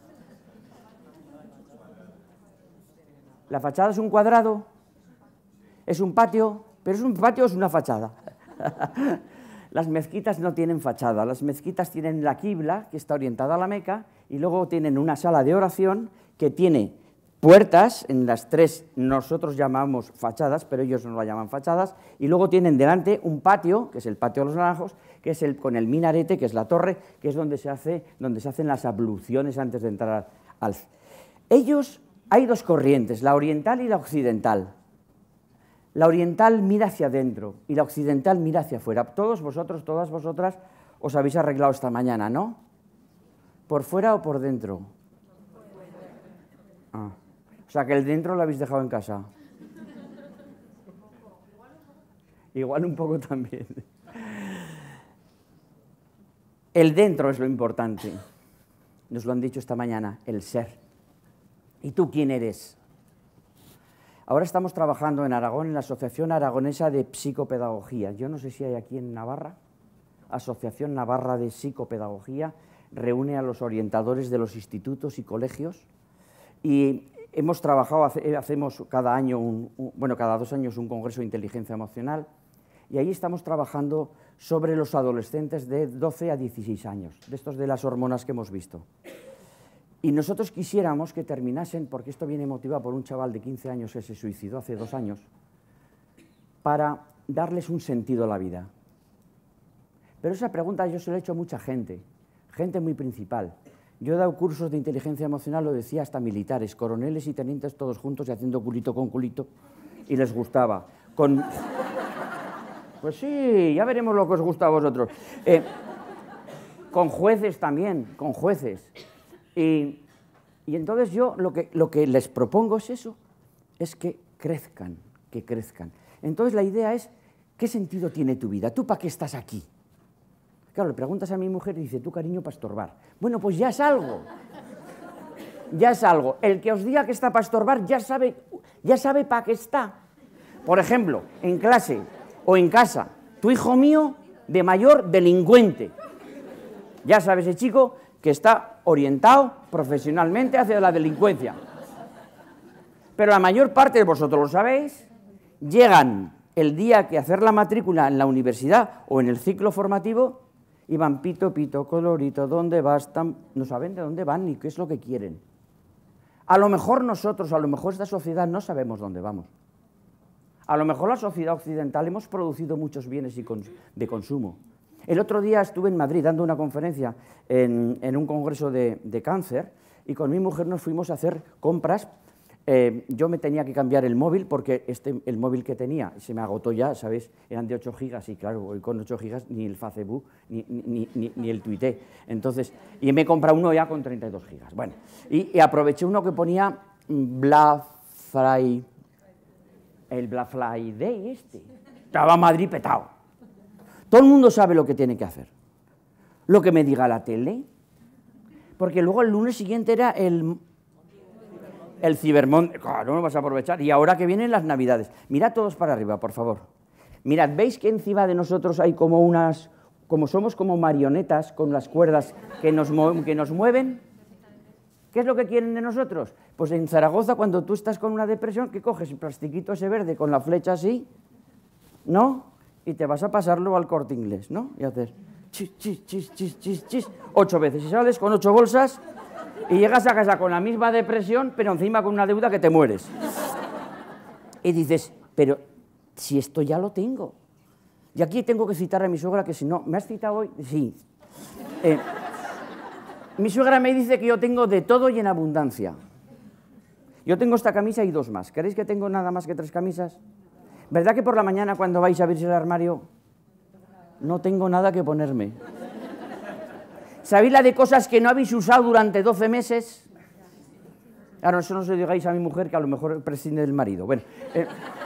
Speaker 1: La fachada es un cuadrado, es un patio, pero es un patio o es una fachada. Las mezquitas no tienen fachada, las mezquitas tienen la quibla, que está orientada a la Meca, y luego tienen una sala de oración que tiene puertas, en las tres nosotros llamamos fachadas, pero ellos no la llaman fachadas, y luego tienen delante un patio, que es el patio de los naranjos, que es el con el minarete, que es la torre, que es donde se, hace, donde se hacen las abluciones antes de entrar al... Ellos, hay dos corrientes, la oriental y la occidental. La oriental mira hacia adentro y la occidental mira hacia afuera. Todos vosotros, todas vosotras, os habéis arreglado esta mañana, ¿no? ¿Por fuera o por dentro? Ah. O sea, que el dentro lo habéis dejado en casa. Igual un poco también. El dentro es lo importante. Nos lo han dicho esta mañana, el ser. ¿Y tú quién eres? Ahora estamos trabajando en Aragón en la Asociación Aragonesa de Psicopedagogía. Yo no sé si hay aquí en Navarra. Asociación Navarra de Psicopedagogía reúne a los orientadores de los institutos y colegios y hemos trabajado, hacemos cada año, un, un, bueno, cada dos años un congreso de inteligencia emocional y ahí estamos trabajando sobre los adolescentes de doce a dieciséis años, de estos de las hormonas que hemos visto. Y nosotros quisiéramos que terminasen, porque esto viene motivado por un chaval de quince años que se suicidó hace dos años, para darles un sentido a la vida. Pero esa pregunta yo se la he hecho a mucha gente, gente muy principal. Yo he dado cursos de inteligencia emocional, lo decía hasta militares, coroneles y tenientes todos juntos y haciendo culito con culito, y les gustaba. Con... Pues sí, ya veremos lo que os gusta a vosotros. Eh, con jueces también, con jueces. Y, y entonces yo lo que, lo que les propongo es eso, es que crezcan, que crezcan. Entonces la idea es, ¿qué sentido tiene tu vida? ¿Tú para qué estás aquí? Claro, le preguntas a mi mujer y dice, tú cariño para estorbar. Bueno, pues ya es algo. ya es algo. El que os diga que está para estorbar ya sabe, ya sabe para qué está. Por ejemplo, en clase o en casa, tu hijo mío de mayor delincuente. Ya sabe ese chico que está orientado profesionalmente hacia la delincuencia. Pero la mayor parte de vosotros lo sabéis, llegan el día que hacer la matrícula en la universidad o en el ciclo formativo y van pito, pito, colorito, ¿dónde vas? Tan... No saben de dónde van ni qué es lo que quieren. A lo mejor nosotros, a lo mejor esta sociedad no sabemos dónde vamos. A lo mejor la sociedad occidental hemos producido muchos bienes de consumo. El otro día estuve en Madrid dando una conferencia en, en un congreso de, de cáncer y con mi mujer nos fuimos a hacer compras. Eh, yo me tenía que cambiar el móvil porque este, el móvil que tenía se me agotó ya, ¿sabéis? Eran de ocho gigas y claro, hoy con ocho gigas ni el Facebook ni, ni, ni, ni el Twitter. Entonces, y me he comprado uno ya con treinta y dos gigas. Bueno, y, y aproveché uno que ponía Black Friday, el Black Friday este. Estaba Madrid petado. Todo el mundo sabe lo que tiene que hacer. Lo que me diga la tele. Porque luego el lunes siguiente era el... El Cibermonde, claro, no lo vas a aprovechar. Y ahora que vienen las Navidades. Mirad todos para arriba, por favor. Mirad, ¿veis que encima de nosotros hay como unas... como somos como marionetas con las cuerdas que nos, que nos mueven? ¿Qué es lo que quieren de nosotros? Pues en Zaragoza, cuando tú estás con una depresión, que coges el plastiquito ese verde con la flecha así, ¿no? Y te vas a pasarlo al Corte Inglés, ¿no? Y haces chis, chis, chis, chis, chis, chis, ocho veces. Y sales con ocho bolsas... Y llegas a casa con la misma depresión, pero encima con una deuda que te mueres. Y dices, pero si esto ya lo tengo. Y aquí tengo que citar a mi suegra, que si no, ¿me has citado hoy? Sí. Eh, mi suegra me dice que yo tengo de todo y en abundancia. Yo tengo esta camisa y dos más. ¿Queréis que tengo nada más que tres camisas? ¿Verdad que por la mañana cuando vais a abrirse el armario no tengo nada que ponerme? ¿Sabéis la de cosas que no habéis usado durante doce meses? Claro, eso no se lo digáis a mi mujer, que a lo mejor prescinde del marido. Bueno, eh,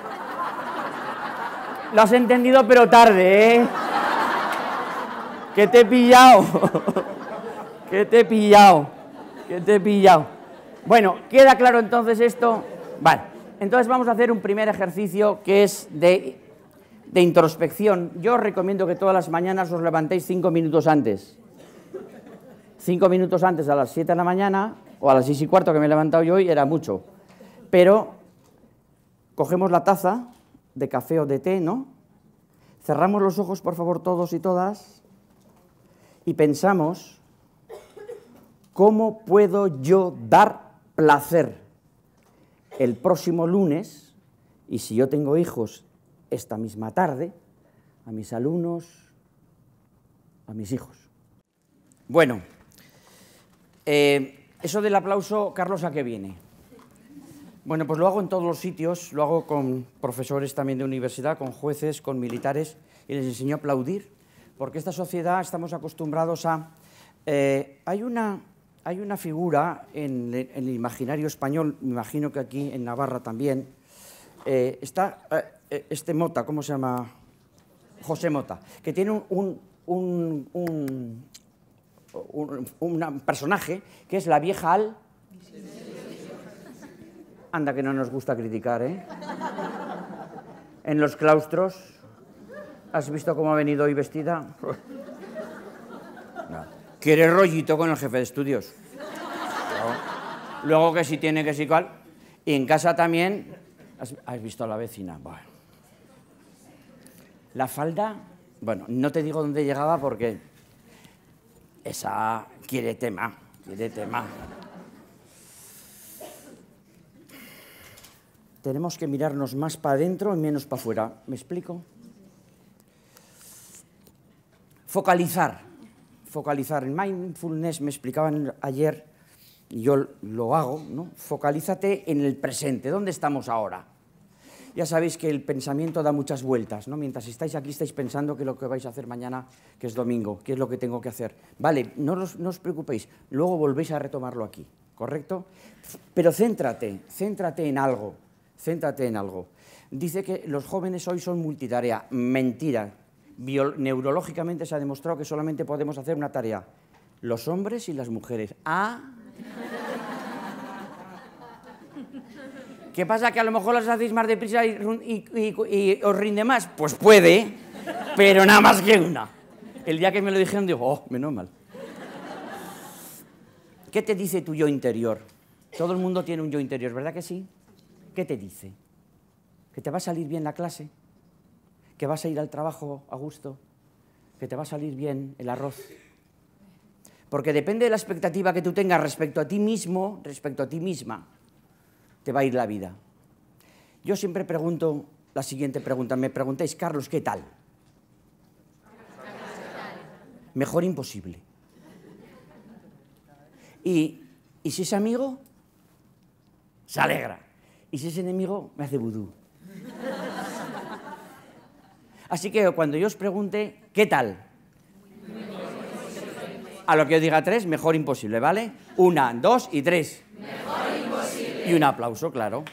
Speaker 1: lo has entendido, pero tarde, ¿eh? Que te he pillado. Que te he pillado. Que te he pillado. Bueno, ¿queda claro entonces esto? Vale, entonces vamos a hacer un primer ejercicio que es de, de introspección. Yo os recomiendo que todas las mañanas os levantéis cinco minutos antes. Cinco minutos antes, a las siete de la mañana, o a las seis y cuarto que me he levantado yo hoy, era mucho. Pero cogemos la taza de café o de té, ¿no? Cerramos los ojos, por favor, todos y todas, y pensamos, ¿cómo puedo yo dar placer el próximo lunes, y si yo tengo hijos, esta misma tarde, a mis alumnos, a mis hijos? Bueno, Eh, eso del aplauso, Carlos, ¿a qué viene? Bueno, pues lo hago en todos los sitios, lo hago con profesores también de universidad, con jueces, con militares, y les enseño a aplaudir, porque esta sociedad estamos acostumbrados a... Eh, hay, una, hay una figura en, en el imaginario español, me imagino que aquí en Navarra también, eh, está eh, este Mota, ¿cómo se llama? José Mota, que tiene un... un, un, un Un, un personaje que es la vieja Al... Anda que no nos gusta criticar, ¿eh? En los claustros, ¿has visto cómo ha venido hoy vestida? No. Quiere rollito con el jefe de estudios. Luego, luego que si tiene que si cual. Y en casa también, ¿has, has visto a la vecina? Bueno. La falda, bueno, no te digo dónde llegaba porque... Esa quiere tema, quiere tema. Tenemos que mirarnos más para adentro y menos para afuera. ¿Me explico? Focalizar. Focalizar. En mindfulness me explicaban ayer, y yo lo hago, ¿no? Focalízate en el presente. ¿Dónde estamos ahora? Ya sabéis que el pensamiento da muchas vueltas, ¿no? Mientras estáis aquí estáis pensando que lo que vais a hacer mañana, que es domingo, qué es lo que tengo que hacer. Vale, no os, no os preocupéis, luego volvéis a retomarlo aquí, ¿correcto? Pero céntrate, céntrate en algo, céntrate en algo. Dice que los jóvenes hoy son multitarea. Mentira. Bio, neurológicamente se ha demostrado que solamente podemos hacer una tarea. Los hombres y las mujeres. Ah... ¿Qué pasa? ¿Que a lo mejor las hacéis más deprisa y, y, y, y os rinde más? Pues puede, pero nada más que una. El día que me lo dijeron digo, oh, menos mal. ¿Qué te dice tu yo interior? Todo el mundo tiene un yo interior, ¿verdad que sí? ¿Qué te dice? ¿Que te va a salir bien la clase? ¿Que vas a ir al trabajo a gusto? ¿Que te va a salir bien el arroz? Porque depende de la expectativa que tú tengas respecto a ti mismo, respecto a ti misma, te va a ir la vida. Yo siempre pregunto la siguiente pregunta. Me preguntáis, Carlos, ¿qué tal? Mejor imposible. Y, y si es amigo, se alegra. Y si es enemigo, me hace vudú. Así que cuando yo os pregunte, ¿qué tal? A lo que yo diga tres, mejor imposible, ¿vale? Una, dos y tres.
Speaker 2: Mejor imposible.
Speaker 1: Y un aplauso, claro.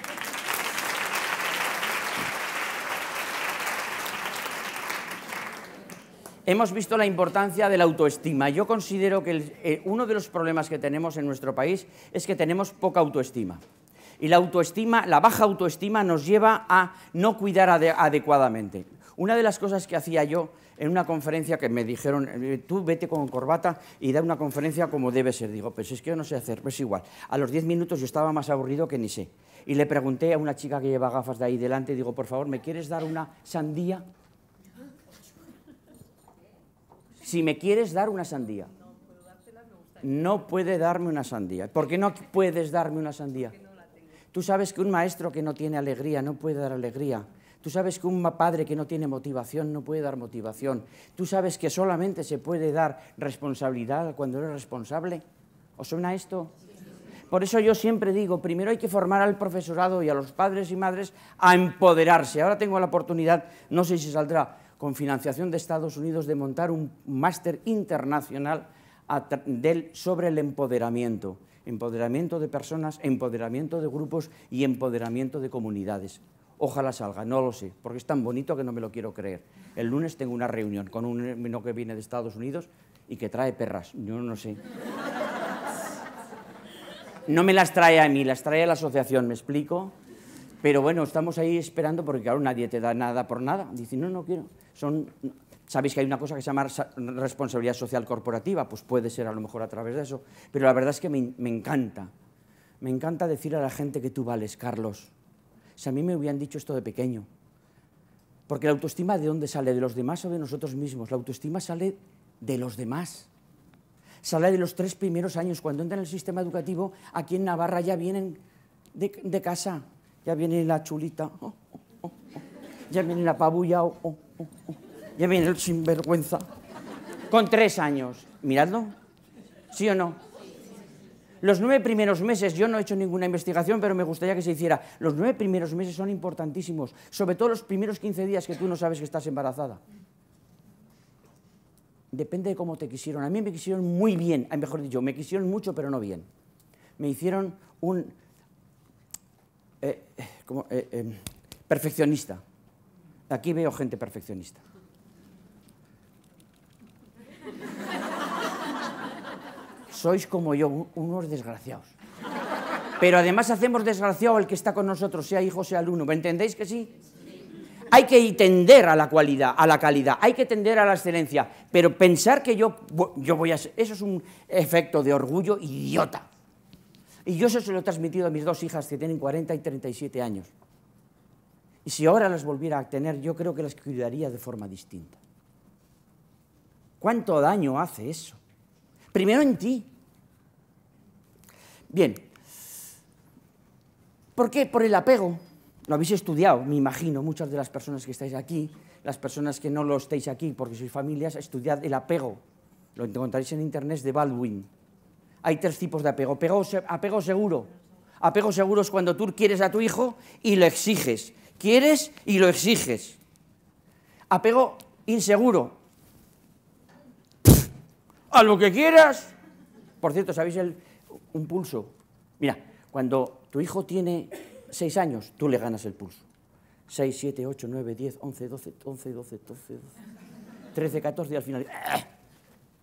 Speaker 1: Hemos visto la importancia de la autoestima. Yo considero que el, eh, uno de los problemas que tenemos en nuestro país es que tenemos poca autoestima. Y la autoestima, la baja autoestima nos lleva a no cuidar ade- adecuadamente. Una de las cosas que hacía yo en una conferencia que me dijeron, tú vete con corbata y da una conferencia como debe ser. Digo, pues es que yo no sé hacer, pues igual. A los diez minutos yo estaba más aburrido que ni sé. Y le pregunté a una chica que lleva gafas de ahí delante, digo, por favor, ¿me quieres dar una sandía? Si me quieres dar una sandía. No puede darme una sandía. ¿Por qué no puedes darme una sandía? Tú sabes que un maestro que no tiene alegría no puede dar alegría. Tú sabes que un padre que no tiene motivación no puede dar motivación. Tú sabes que solamente se puede dar responsabilidad cuando eres responsable. ¿Os suena esto? Por eso yo siempre digo, primero hay que formar al profesorado y a los padres y madres a empoderarse. Ahora tengo la oportunidad, no sé si saldrá, con financiación de Estados Unidos, de montar un máster internacional del, sobre el empoderamiento. Empoderamiento de personas, empoderamiento de grupos y empoderamiento de comunidades. Ojalá salga, no lo sé, porque es tan bonito que no me lo quiero creer. El lunes tengo una reunión con uno que viene de Estados Unidos y que trae perras, yo no sé. No me las trae a mí, las trae a la asociación, ¿me explico? Pero bueno, estamos ahí esperando porque claro, nadie te da nada por nada. Dice, no, no quiero. Son... ¿Sabéis que hay una cosa que se llama responsabilidad social corporativa? Pues puede ser a lo mejor a través de eso. Pero la verdad es que me, me encanta. Me encanta decir a la gente que tú vales, Carlos. Si a mí me hubieran dicho esto de pequeño. Porque la autoestima, ¿de dónde sale? ¿De los demás o de nosotros mismos? La autoestima sale de los demás. Sale de los tres primeros años. Cuando entran en el sistema educativo, aquí en Navarra ya vienen de, de casa. Ya viene la chulita. Oh, oh, oh, oh. Ya viene la pabulla. Oh, oh, oh, oh. Ya viene el sinvergüenza. Con tres años. Miradlo. ¿Sí o no? Los nueve primeros meses, yo no he hecho ninguna investigación, pero me gustaría que se hiciera. Los nueve primeros meses son importantísimos, sobre todo los primeros quince días que tú no sabes que estás embarazada. Depende de cómo te quisieron. A mí me quisieron muy bien, mejor dicho, me quisieron mucho, pero no bien. Me hicieron un eh, como, eh, eh, perfeccionista. Aquí veo gente perfeccionista. Sois como yo, unos desgraciados. Pero además hacemos desgraciado el que está con nosotros, sea hijo, sea alumno. ¿Me entendéis que sí? Sí. Hay que tender a la cualidad, a la calidad, hay que tender a la excelencia, pero pensar que yo, yo voy a ser... Eso es un efecto de orgullo idiota. Y yo eso se lo he transmitido a mis dos hijas que tienen cuarenta y treinta y siete años. Y si ahora las volviera a tener, yo creo que las cuidaría de forma distinta. ¿Cuánto daño hace eso? Primero en ti. Bien. ¿Por qué? Por el apego. Lo habéis estudiado, me imagino, muchas de las personas que estáis aquí, las personas que no lo estáis aquí porque sois familias, estudiad el apego. Lo encontraréis en internet de Baldwin. Hay tres tipos de apego. Apego, apego seguro. Apego seguro es cuando tú quieres a tu hijo y lo exiges. Quieres y lo exiges. Apego inseguro. Pff, a lo que quieras. Por cierto, ¿sabéis el, un pulso? Mira, cuando tu hijo tiene seis años, tú le ganas el pulso. seis, siete, ocho, nueve, diez, once, doce, once, doce, doce, trece, catorce y al final...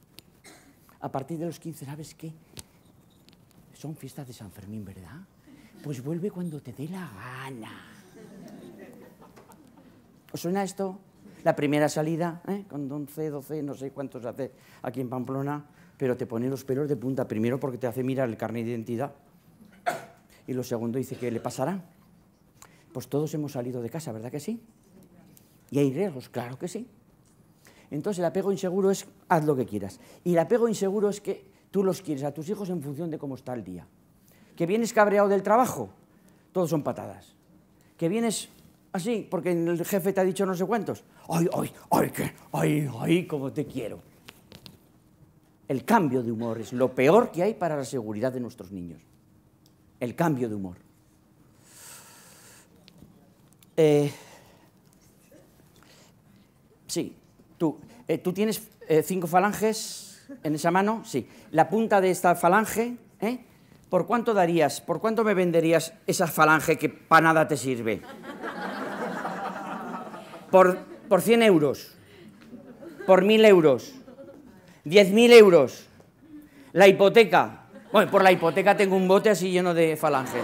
Speaker 1: A partir de los quince, ¿sabes qué? Son fiestas de San Fermín, ¿verdad? Pues vuelve cuando te dé la gana. ¿Os suena esto? La primera salida, ¿eh? Con once, doce, no sé cuántos hace aquí en Pamplona, pero te pone los pelos de punta. Primero porque te hace mirar el carnet de identidad. Y lo segundo dice, ¿qué le pasará? Pues todos hemos salido de casa, ¿verdad que sí? ¿Y hay riesgos? Claro que sí. Entonces el apego inseguro es, haz lo que quieras. Y el apego inseguro es que tú los quieres a tus hijos en función de cómo está el día. Que vienes cabreado del trabajo, todos son patadas. Que vienes así, porque el jefe te ha dicho no sé cuántos. ¡Ay, ay, ay, qué! ¡Ay, ay, cómo te quiero! El cambio de humor es lo peor que hay para la seguridad de nuestros niños. El cambio de humor. Eh, sí, tú, eh, ¿tú tienes eh, cinco falanges en esa mano? Sí. La punta de esta falange, ¿eh? ¿Por cuánto darías? ¿Por cuánto me venderías esa falange que para nada te sirve? Por, por cien euros, por mil euros, diez mil euros, la hipoteca. Bueno, por la hipoteca tengo un bote así lleno de falange.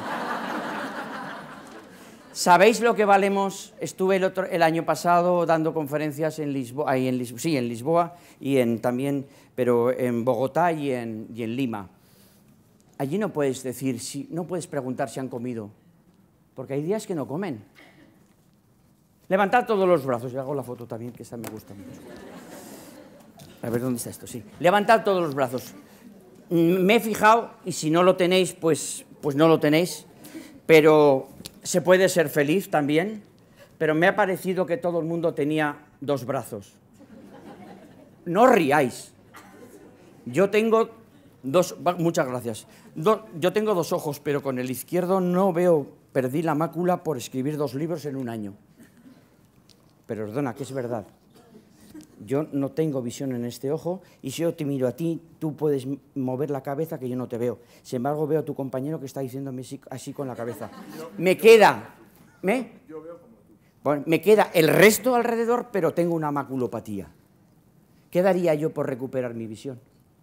Speaker 1: ¿Sabéis lo que valemos? Estuve el, otro, el año pasado dando conferencias en Lisboa, ahí en Lisboa, sí, en Lisboa y en, también, pero en Bogotá y en, y en Lima. Allí no puedes decir, si, no puedes preguntar si han comido, porque hay días que no comen. Levantad todos los brazos, y hago la foto también, que esa me gusta mucho. A ver, ¿dónde está esto? Sí. Levantad todos los brazos. Me he fijado, y si no lo tenéis, pues, pues no lo tenéis, pero se puede ser feliz también, pero me ha parecido que todo el mundo tenía dos brazos. No os riáis. Yo tengo dos... Muchas gracias. Do, yo tengo dos ojos, pero con el izquierdo no veo... Perdí la mácula por escribir dos libros en un año. Pero perdona, que es verdad. Yo no tengo visión en este ojo y si yo te miro a ti, tú puedes mover la cabeza que yo no te veo. Sin embargo, veo a tu compañero que está diciéndome así, así con la cabeza. Me queda... ¿Me? Yo veo como tú. Bueno, me queda el resto alrededor, pero tengo una maculopatía. ¿Qué daría yo por recuperar mi visión?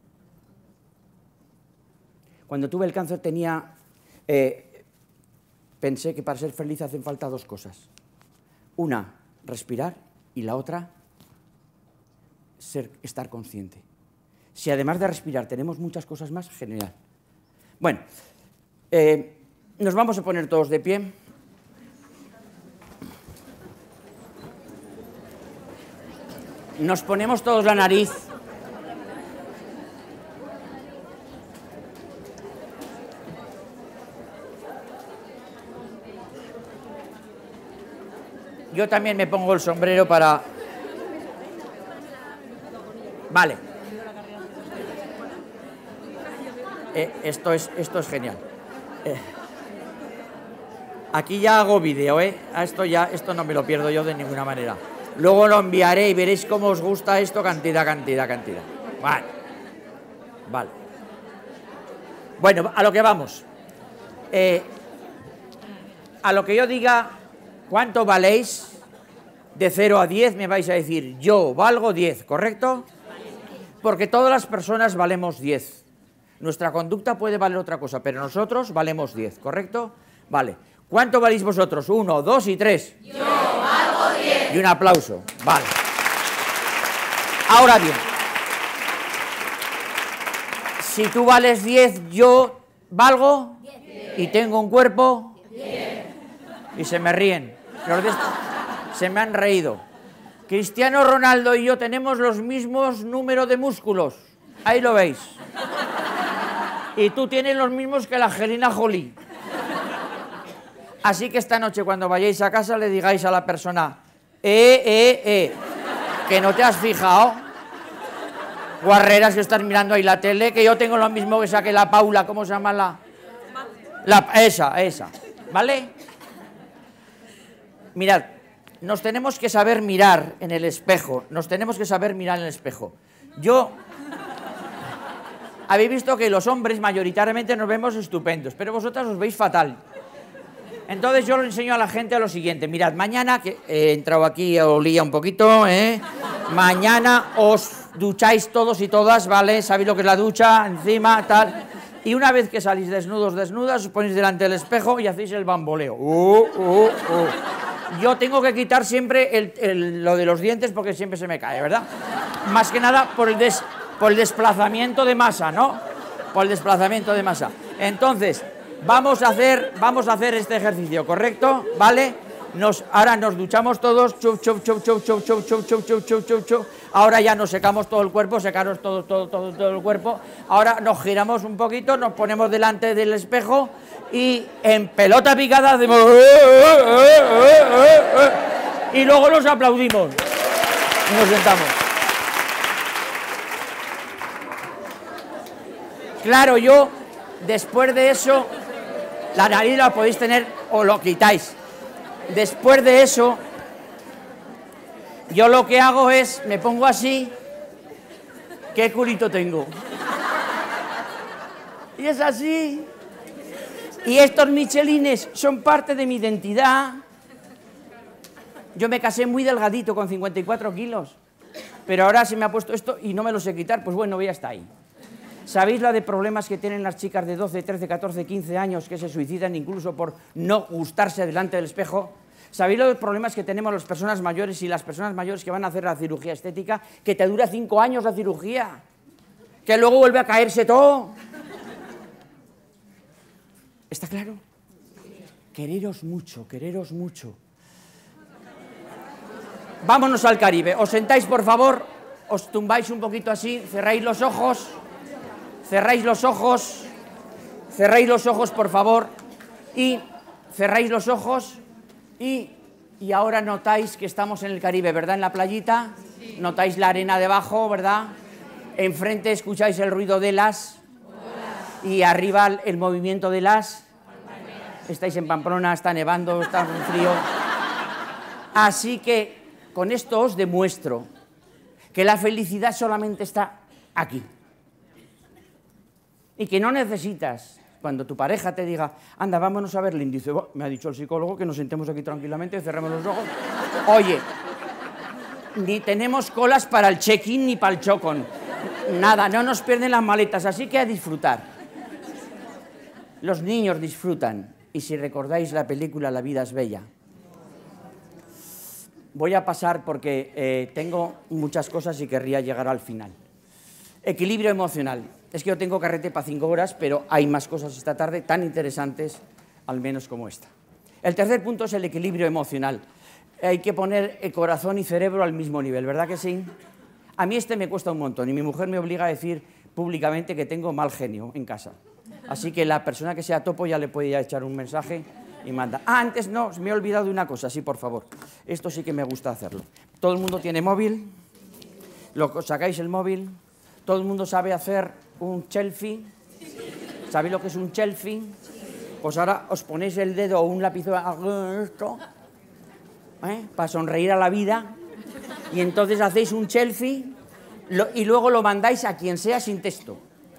Speaker 1: Cuando tuve el cáncer tenía... Eh, pensé que para ser feliz hacen falta dos cosas. Una, respirar, y la otra... Ser, estar consciente. Si además de respirar tenemos muchas cosas más, genial. Bueno, eh, nos vamos a poner todos de pie. Nos ponemos todos la nariz. Yo también me pongo el sombrero para... Vale. Eh, esto, es, esto es genial. Eh, aquí ya hago vídeo, ¿eh? Esto, ya, esto no me lo pierdo yo de ninguna manera. Luego lo enviaré y veréis cómo os gusta esto, cantidad, cantidad, cantidad. Vale. Vale. Bueno, a lo que vamos. Eh, a lo que yo diga, ¿cuánto valéis? De cero a diez me vais a decir, yo valgo diez, ¿correcto? Porque todas las personas valemos diez. Nuestra conducta puede valer otra cosa, pero nosotros valemos diez, ¿correcto? Vale. ¿Cuánto valéis vosotros? Uno, dos y tres.
Speaker 2: Yo valgo diez.
Speaker 1: Y un aplauso. Vale. Ahora bien, si tú vales diez, yo valgo diez. Y tengo un cuerpo diez. Y se me ríen. Los de estos se me han reído. Cristiano Ronaldo y yo tenemos los mismos números de músculos. Ahí lo veis. Y tú tienes los mismos que la Angelina Jolie. Así que esta noche cuando vayáis a casa le digáis a la persona, eh, eh, eh, que no te has fijado. Guarreras que estás mirando ahí la tele, que yo tengo lo mismo que saque la Paula, ¿cómo se llama la? la esa, esa, ¿vale? Mirad. Nos tenemos que saber mirar en el espejo, nos tenemos que saber mirar en el espejo. Yo... Habéis visto que los hombres mayoritariamente nos vemos estupendos, pero vosotras os veis fatal. Entonces yo le enseño a la gente lo siguiente, mirad, mañana, que he entrado aquí, olía un poquito, ¿eh? Mañana os ducháis todos y todas, ¿vale? ¿Sabéis lo que es la ducha? Encima, tal... Y una vez que salís desnudos, desnudas, os ponéis delante del espejo y hacéis el bamboleo. Uh, uh, uh. Yo tengo que quitar siempre el, el, lo de los dientes porque siempre se me cae, ¿verdad? Más que nada por el, des, por el desplazamiento de masa, ¿no? Por el desplazamiento de masa. Entonces, vamos a hacer, vamos a hacer este ejercicio, ¿correcto? ¿Vale? Nos, ahora nos duchamos todos, chup, chup, chup, chup, chup, chup, chup, chup, chup, chup, chup, chup. Ahora ya nos secamos todo el cuerpo, secaros todo, todo, todo, todo el cuerpo. Ahora nos giramos un poquito, nos ponemos delante del espejo y en pelota picada hacemos... Y luego nos aplaudimos y nos sentamos. Claro, yo, después de eso, la nariz la podéis tener o lo quitáis. Después de eso, yo lo que hago es, me pongo así, ¿qué culito tengo? Y es así. Y estos michelines son parte de mi identidad. Yo me casé muy delgadito, con cincuenta y cuatro kilos, pero ahora se me ha puesto esto y no me lo sé quitar, pues bueno, ya está ahí. ¿Sabéis la de problemas que tienen las chicas de doce, trece, catorce, quince años que se suicidan incluso por no gustarse delante del espejo? ¿Sabéis los problemas que tenemos las personas mayores y las personas mayores que van a hacer la cirugía estética? Que te dura cinco años la cirugía, que luego vuelve a caerse todo. ¿Está claro? Quereros mucho, quereros mucho. Vámonos al Caribe. Os sentáis, por favor, os tumbáis un poquito así, cerráis los ojos. Cerráis los ojos, cerráis los ojos, por favor, y cerráis los ojos y, y ahora notáis que estamos en el Caribe, ¿verdad? En la playita, sí. Notáis la arena debajo, ¿verdad? Enfrente escucháis el ruido de las olas. Y arriba el movimiento de las palmeras. Estáis en Pamplona, está nevando, está frío. Así que con esto os demuestro que la felicidad solamente está aquí. Y que no necesitas, cuando tu pareja te diga, anda, vámonos a ver el índice, me ha dicho el psicólogo que nos sentemos aquí tranquilamente, cerremos los ojos. Oye, ni tenemos colas para el check-in ni para el chocón. Nada, no nos pierden las maletas, así que a disfrutar. Los niños disfrutan, y si recordáis la película La vida es bella. Voy a pasar porque eh, tengo muchas cosas y querría llegar al final. Equilibrio emocional. Es que yo tengo carrete para cinco horas, pero hay más cosas esta tarde tan interesantes, al menos como esta. El tercer punto es el equilibrio emocional. Hay que poner el corazón y cerebro al mismo nivel, ¿verdad que sí? A mí este me cuesta un montón y mi mujer me obliga a decir públicamente que tengo mal genio en casa. Así que la persona que sea topo ya le puede ya echar un mensaje y manda. Ah, antes no, me he olvidado de una cosa, sí, por favor. Esto sí que me gusta hacerlo. Todo el mundo tiene móvil, lo sacáis el móvil. ¿Todo el mundo sabe hacer un selfie? ¿Sabéis lo que es un selfie? Pues ahora os ponéis el dedo o un lápiz esto, ¿eh? Para sonreír a la vida, y entonces hacéis un selfie lo, y luego lo mandáis a quien sea sin texto.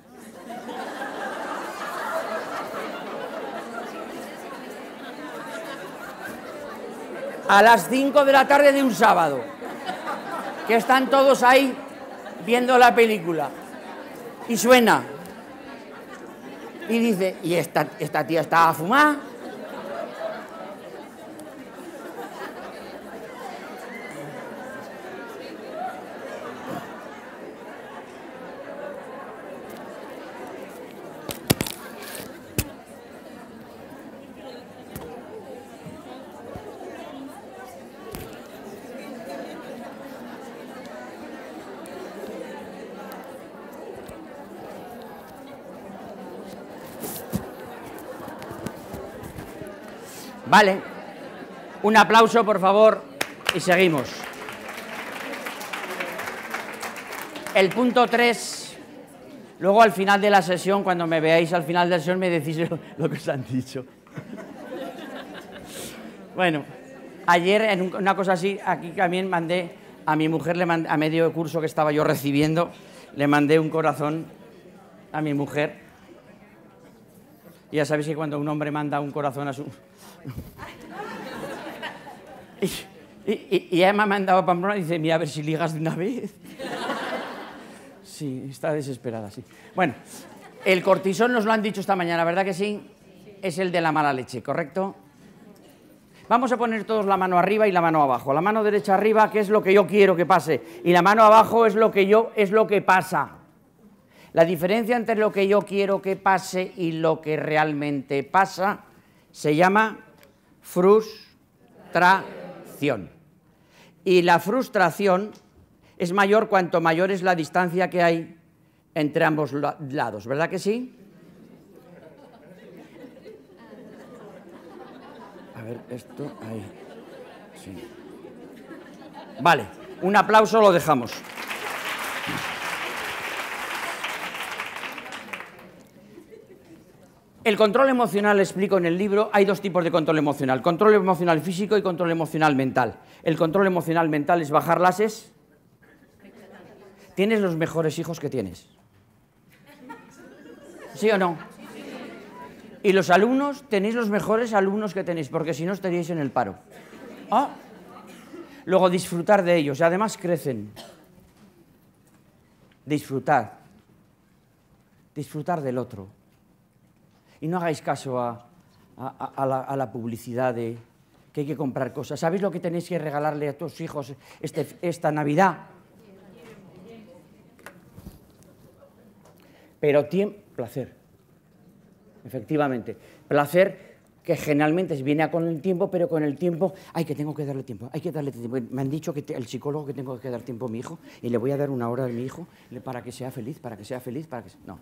Speaker 1: A las cinco de la tarde de un sábado, que están todos ahí viendo la película, y suena, y dice, ¿y esta, esta tía está a fumar? Vale, un aplauso, por favor, y seguimos. El punto tres, luego al final de la sesión, cuando me veáis al final de la sesión, me decís lo que os han dicho. Bueno, ayer, en una cosa así, aquí también mandé, a mi mujer, le mandé, a medio curso que estaba yo recibiendo, le mandé un corazón a mi mujer. Y ya sabéis que cuando un hombre manda un corazón a su... Y, y, y ella me ha mandado a Pamplona y dice, mira, a ver si ligas de una vez. Sí, está desesperada, sí. Bueno, El cortisol nos lo han dicho esta mañana, ¿verdad que sí? Es el de la mala leche, ¿correcto? Vamos a poner todos la mano arriba y la mano abajo. La mano derecha arriba, que es lo que yo quiero que pase, y la mano abajo es lo que yo es lo que pasa. La diferencia entre lo que yo quiero que pase y lo que realmente pasa se llama frustración. Y la frustración es mayor cuanto mayor es la distancia que hay entre ambos lados, ¿verdad que sí? A ver, esto, ahí, sí. Vale, un aplauso lo dejamos. El control emocional, explico en el libro, hay dos tipos de control emocional, control emocional físico y control emocional mental. El control emocional mental es bajar las es. Tienes los mejores hijos que tienes. ¿Sí o no? Y los alumnos, tenéis los mejores alumnos que tenéis, porque si no estaríais en el paro. ¿Ah? Luego disfrutar de ellos, y además crecen. Disfrutar. Disfrutar del otro. Y no hagáis caso a, a, a, la, a la publicidad de que hay que comprar cosas. ¿Sabéis lo que tenéis que regalarle a tus hijos este, esta Navidad? Pero tiempo, placer. Efectivamente. Placer que generalmente viene con el tiempo, pero con el tiempo, ay, que tengo que darle tiempo, hay que darle tiempo. Me han dicho que te, el psicólogo que tengo que dar tiempo a mi hijo y le voy a dar una hora a mi hijo para que sea feliz, para que sea feliz, para que... No.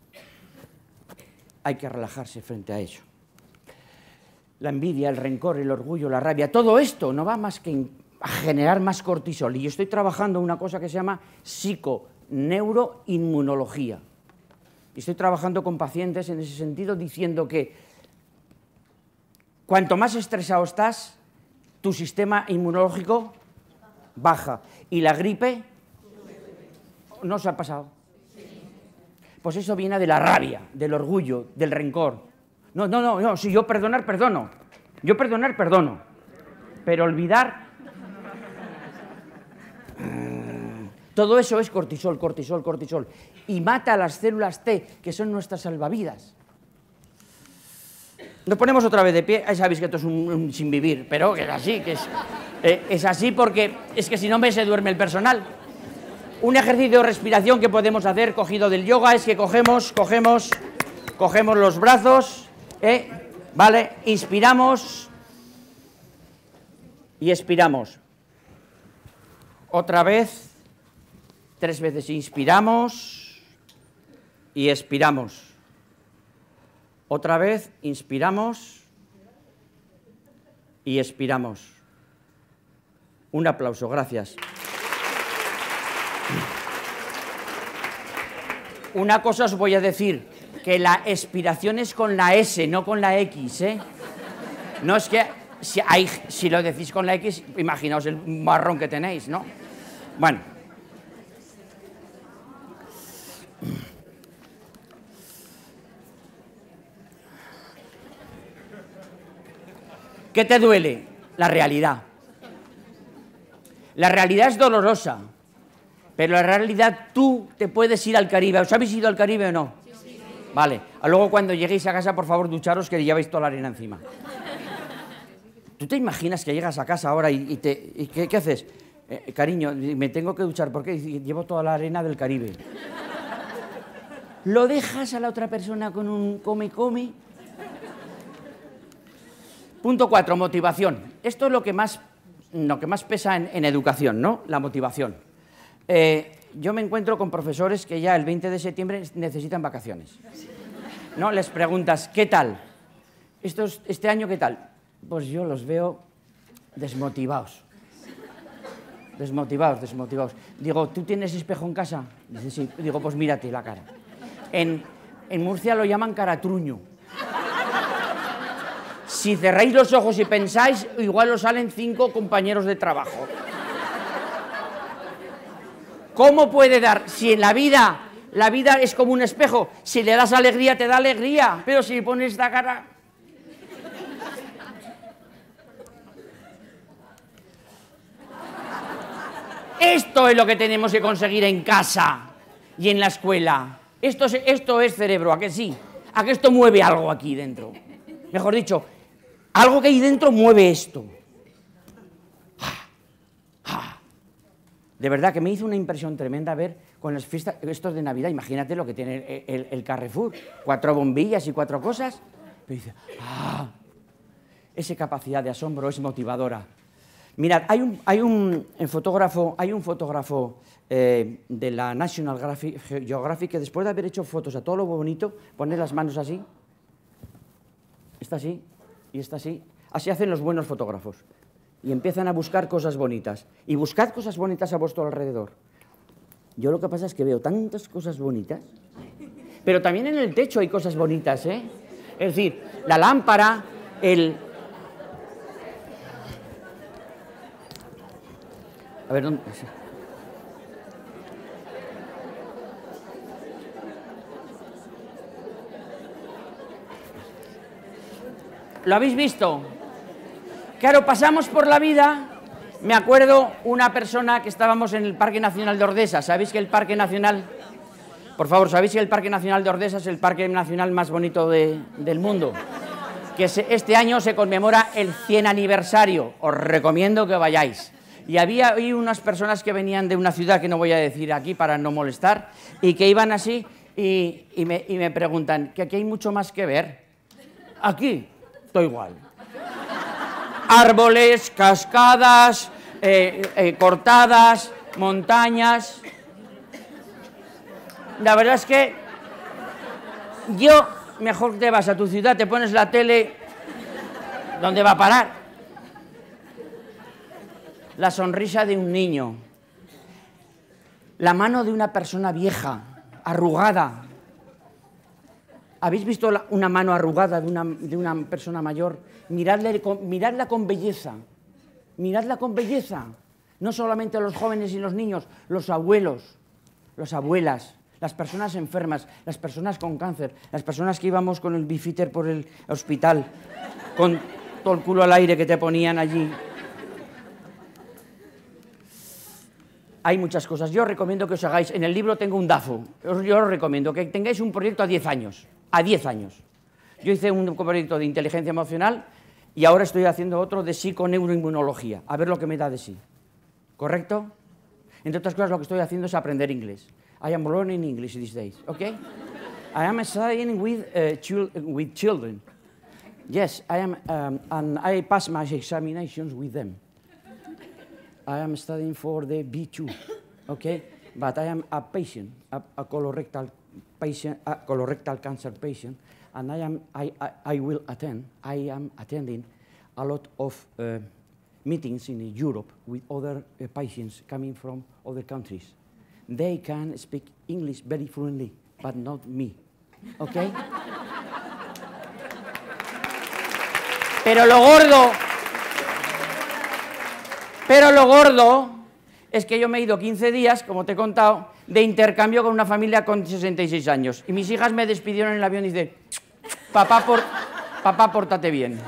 Speaker 1: Hay que relajarse frente a ello. La envidia, el rencor, el orgullo, la rabia, todo esto no va más que a generar más cortisol. Y yo estoy trabajando una cosa que se llama psiconeuroinmunología. Y estoy trabajando con pacientes en ese sentido diciendo que cuanto más estresado estás, tu sistema inmunológico baja. Y la gripe no se ha pasado. Pues eso viene de la rabia, del orgullo, del rencor. No, no, no, no, si yo perdonar, perdono. Yo perdonar, perdono. Pero olvidar... Todo eso es cortisol, cortisol, cortisol. Y mata a las células T, que son nuestras salvavidas. Nos ponemos otra vez de pie. Ya sabéis que esto es un, un sin vivir, pero que es así, que es, eh, es así porque es que si no me se duerme el personal. Un ejercicio de respiración que podemos hacer cogido del yoga es que cogemos, cogemos, cogemos los brazos, ¿eh? ¿Vale? Inspiramos y expiramos. Otra vez, tres veces inspiramos y expiramos. Otra vez, inspiramos y expiramos. Un aplauso, gracias. Una cosa os voy a decir, que la expiración es con la S, no con la X, ¿eh? No es que, si, hay, si lo decís con la X, imaginaos el marrón que tenéis, ¿no? Bueno. ¿Qué te duele? La realidad. La realidad es dolorosa. Pero en realidad tú te puedes ir al Caribe. ¿Os habéis ido al Caribe o no? Sí, sí. Vale. Luego cuando lleguéis a casa, por favor, ducharos que lleváis toda la arena encima. ¿Tú te imaginas que llegas a casa ahora y, y, te, y ¿qué, qué haces? Eh, cariño, me tengo que duchar porque llevo toda la arena del Caribe. ¿Lo dejas a la otra persona con un come-come? Punto cuatro, motivación. Esto es lo que más, lo que más pesa en, en educación, ¿no? La motivación. Eh, yo me encuentro con profesores que ya el veinte de septiembre necesitan vacaciones. ¿No? Les preguntas, ¿qué tal? Estos, ¿Este año qué tal? Pues yo los veo desmotivados. Desmotivados, desmotivados. Digo, ¿tú tienes espejo en casa? Dice, sí. Digo, pues mírate la cara. En, en Murcia lo llaman caratruño. Si cerráis los ojos y pensáis, igual os salen cinco compañeros de trabajo. ¿Cómo puede dar? Si en la vida, la vida es como un espejo, si le das alegría, te da alegría, pero si le pones esta cara... Esto es lo que tenemos que conseguir en casa y en la escuela. Esto es, esto es cerebro, ¿a que sí? ¿A que esto mueve algo aquí dentro? Mejor dicho, algo que ahí dentro mueve esto. De verdad que me hizo una impresión tremenda ver con las fiestas, estos de Navidad, imagínate lo que tiene el, el, el Carrefour, cuatro bombillas y cuatro cosas. Pero dice, ¡ah! Esa capacidad de asombro es motivadora. Mirad, hay un, hay un fotógrafo, hay un fotógrafo eh, de la National Geographic que después de haber hecho fotos a todo lo bonito, pone las manos así, está así y está así. Así hacen los buenos fotógrafos. Y empiezan a buscar cosas bonitas. Y buscad cosas bonitas a vuestro alrededor. Yo lo que pasa es que veo tantas cosas bonitas, pero también en el techo hay cosas bonitas, ¿eh? Es decir, la lámpara, el... A ver, ¿dónde...? ¿Lo habéis visto? Claro, pasamos por la vida, me acuerdo una persona que estábamos en el Parque Nacional de Ordesa. ¿Sabéis que el Parque Nacional, por favor, sabéis que el Parque Nacional de Ordesa es el parque nacional más bonito de, del mundo? Que se, este año se conmemora el cien aniversario, os recomiendo que vayáis. Y había ahí unas personas que venían de una ciudad que no voy a decir aquí para no molestar, y que iban así y, y, me, y me preguntan, que aquí hay mucho más que ver. Aquí, todo igual. Árboles, cascadas, eh, eh, cortadas, montañas. La verdad es que yo, mejor te vas a tu ciudad, te pones la tele, ¿dónde va a parar? La sonrisa de un niño, la mano de una persona vieja, arrugada. ¿Habéis visto la, una mano arrugada de una, de una persona mayor? Miradle, miradla con belleza, miradla con belleza. No solamente los jóvenes y los niños, los abuelos, las abuelas, las personas enfermas, las personas con cáncer, las personas que íbamos con el bifiter por el hospital, con todo el culo al aire que te ponían allí. Hay muchas cosas. Yo os recomiendo que os hagáis, en el libro tengo un DAFO, yo os recomiendo que tengáis un proyecto a diez años, a diez años. Yo hice un proyecto de inteligencia emocional y ahora estoy haciendo otro de psiconeuroinmunología, a ver lo que me da de sí. ¿Correcto? Entre otras cosas, lo que estoy haciendo es aprender inglés. I am learning English these days, okay? I am studying with, uh, chil with children. Yes, I am, um, and I pass my examinations with them. I am studying for the B two, okay? But I am a patient, a, a colorectal patient, a colorectal cancer patient, and I am, I, I, I will attend, I am attending a lot of uh, meetings in Europe with other uh, patients coming from other countries. They can speak English very fluently, but not me, okay? Pero lo gordo... Pero lo gordo es que yo me he ido quince días, como te he contado, de intercambio con una familia con sesenta y seis años. Y mis hijas me despidieron en el avión y dicen, papá, por, papá, pórtate bien.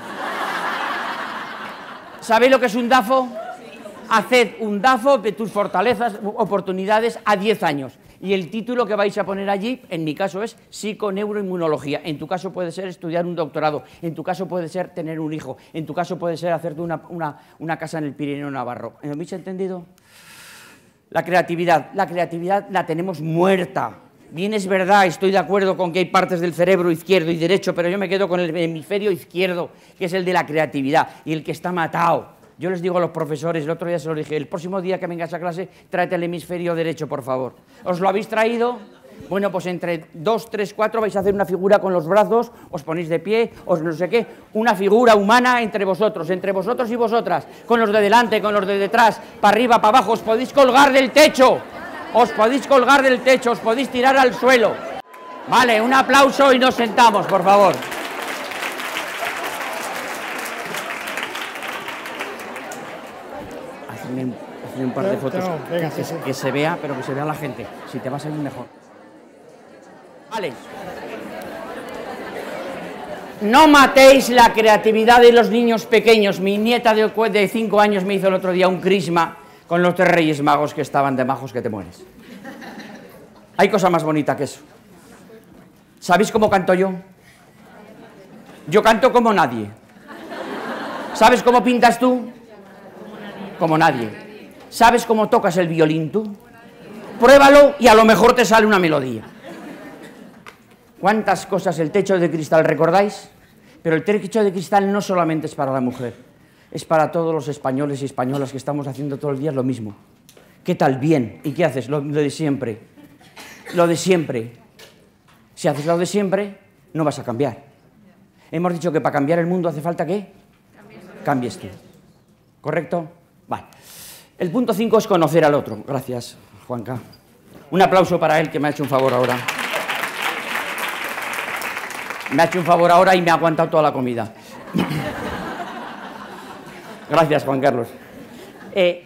Speaker 1: ¿Sabéis lo que es un DAFO? Haced un DAFO de tus fortalezas, oportunidades a diez años. Y el título que vais a poner allí, en mi caso, es psiconeuroinmunología. En tu caso puede ser estudiar un doctorado, en tu caso puede ser tener un hijo, en tu caso puede ser hacerte una, una, una casa en el Pirineo Navarro. ¿Me habéis entendido? La creatividad. La creatividad la tenemos muerta. Bien, es verdad, estoy de acuerdo con que hay partes del cerebro izquierdo y derecho, pero yo me quedo con el hemisferio izquierdo, que es el de la creatividad, y el que está matado. Yo les digo a los profesores, el otro día se lo dije, el próximo día que vengas a clase, tráete el hemisferio derecho, por favor. ¿Os lo habéis traído? Bueno, pues entre dos, tres, cuatro vais a hacer una figura con los brazos, os ponéis de pie, os no sé qué, una figura humana entre vosotros, entre vosotros y vosotras, con los de delante, con los de detrás, para arriba, para abajo, os podéis colgar del techo, os podéis colgar del techo, os podéis tirar al suelo. Vale, un aplauso y nos sentamos, por favor. Hazme un, hazme un par de fotos,
Speaker 3: no, venga,
Speaker 1: que,
Speaker 3: sí, sí.
Speaker 1: que se vea, pero que se vea la gente. Si te vas a ir mejor. Vale. No matéis la creatividad de los niños pequeños. Mi nieta de, de cinco años me hizo el otro día un crisma con los tres reyes magos que estaban de majos que te mueres. Hay cosa más bonita que eso. ¿Sabéis cómo canto yo? Yo canto como nadie. ¿Sabes cómo pintas tú? Como nadie. ¿Sabes cómo tocas el violín tú? Pruébalo y a lo mejor te sale una melodía. ¿Cuántas cosas el techo de cristal, recordáis? Pero el techo de cristal no solamente es para la mujer, es para todos los españoles y españolas que estamos haciendo todo el día lo mismo. ¿Qué tal? Bien. ¿Y qué haces? Lo, lo de siempre. Lo de siempre. Si haces lo de siempre, no vas a cambiar. Hemos dicho que para cambiar el mundo hace falta que cambies tú. ¿Correcto? Vale. El punto cinco es conocer al otro. Gracias, Juanca. Un aplauso para él, que me ha hecho un favor ahora. Me ha hecho un favor ahora y me ha aguantado toda la comida. Gracias, Juan Carlos. Eh,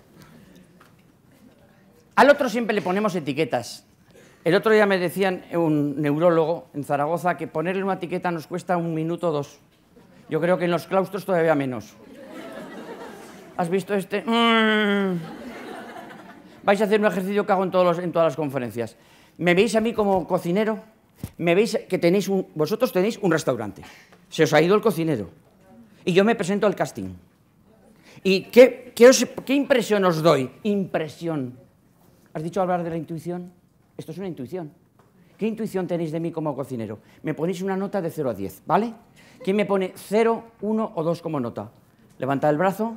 Speaker 1: al otro siempre le ponemos etiquetas. El otro día me decían un neurólogo en Zaragoza que ponerle una etiqueta nos cuesta un minuto o dos. Yo creo que en los claustros todavía menos. ¿Has visto este? Mm. Vais a hacer un ejercicio que hago en, todos los, en todas las conferencias. ¿Me veis a mí como cocinero? ¿Me veis que tenéis un, vosotros tenéis un restaurante? Se os ha ido el cocinero. Y yo me presento al casting. ¿Y qué, qué, os, qué impresión os doy? Impresión. ¿Has dicho hablar de la intuición? Esto es una intuición. ¿Qué intuición tenéis de mí como cocinero? Me ponéis una nota de cero a diez, ¿vale? ¿Quién me pone cero, uno o dos como nota? Levantad el brazo.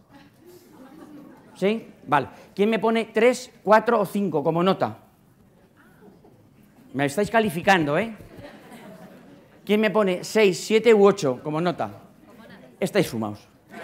Speaker 1: ¿Sí? Vale. ¿Quién me pone tres, cuatro o cinco como nota? Me estáis calificando, ¿eh? ¿Quién me pone seis, siete u ocho como nota? Estáis fumados.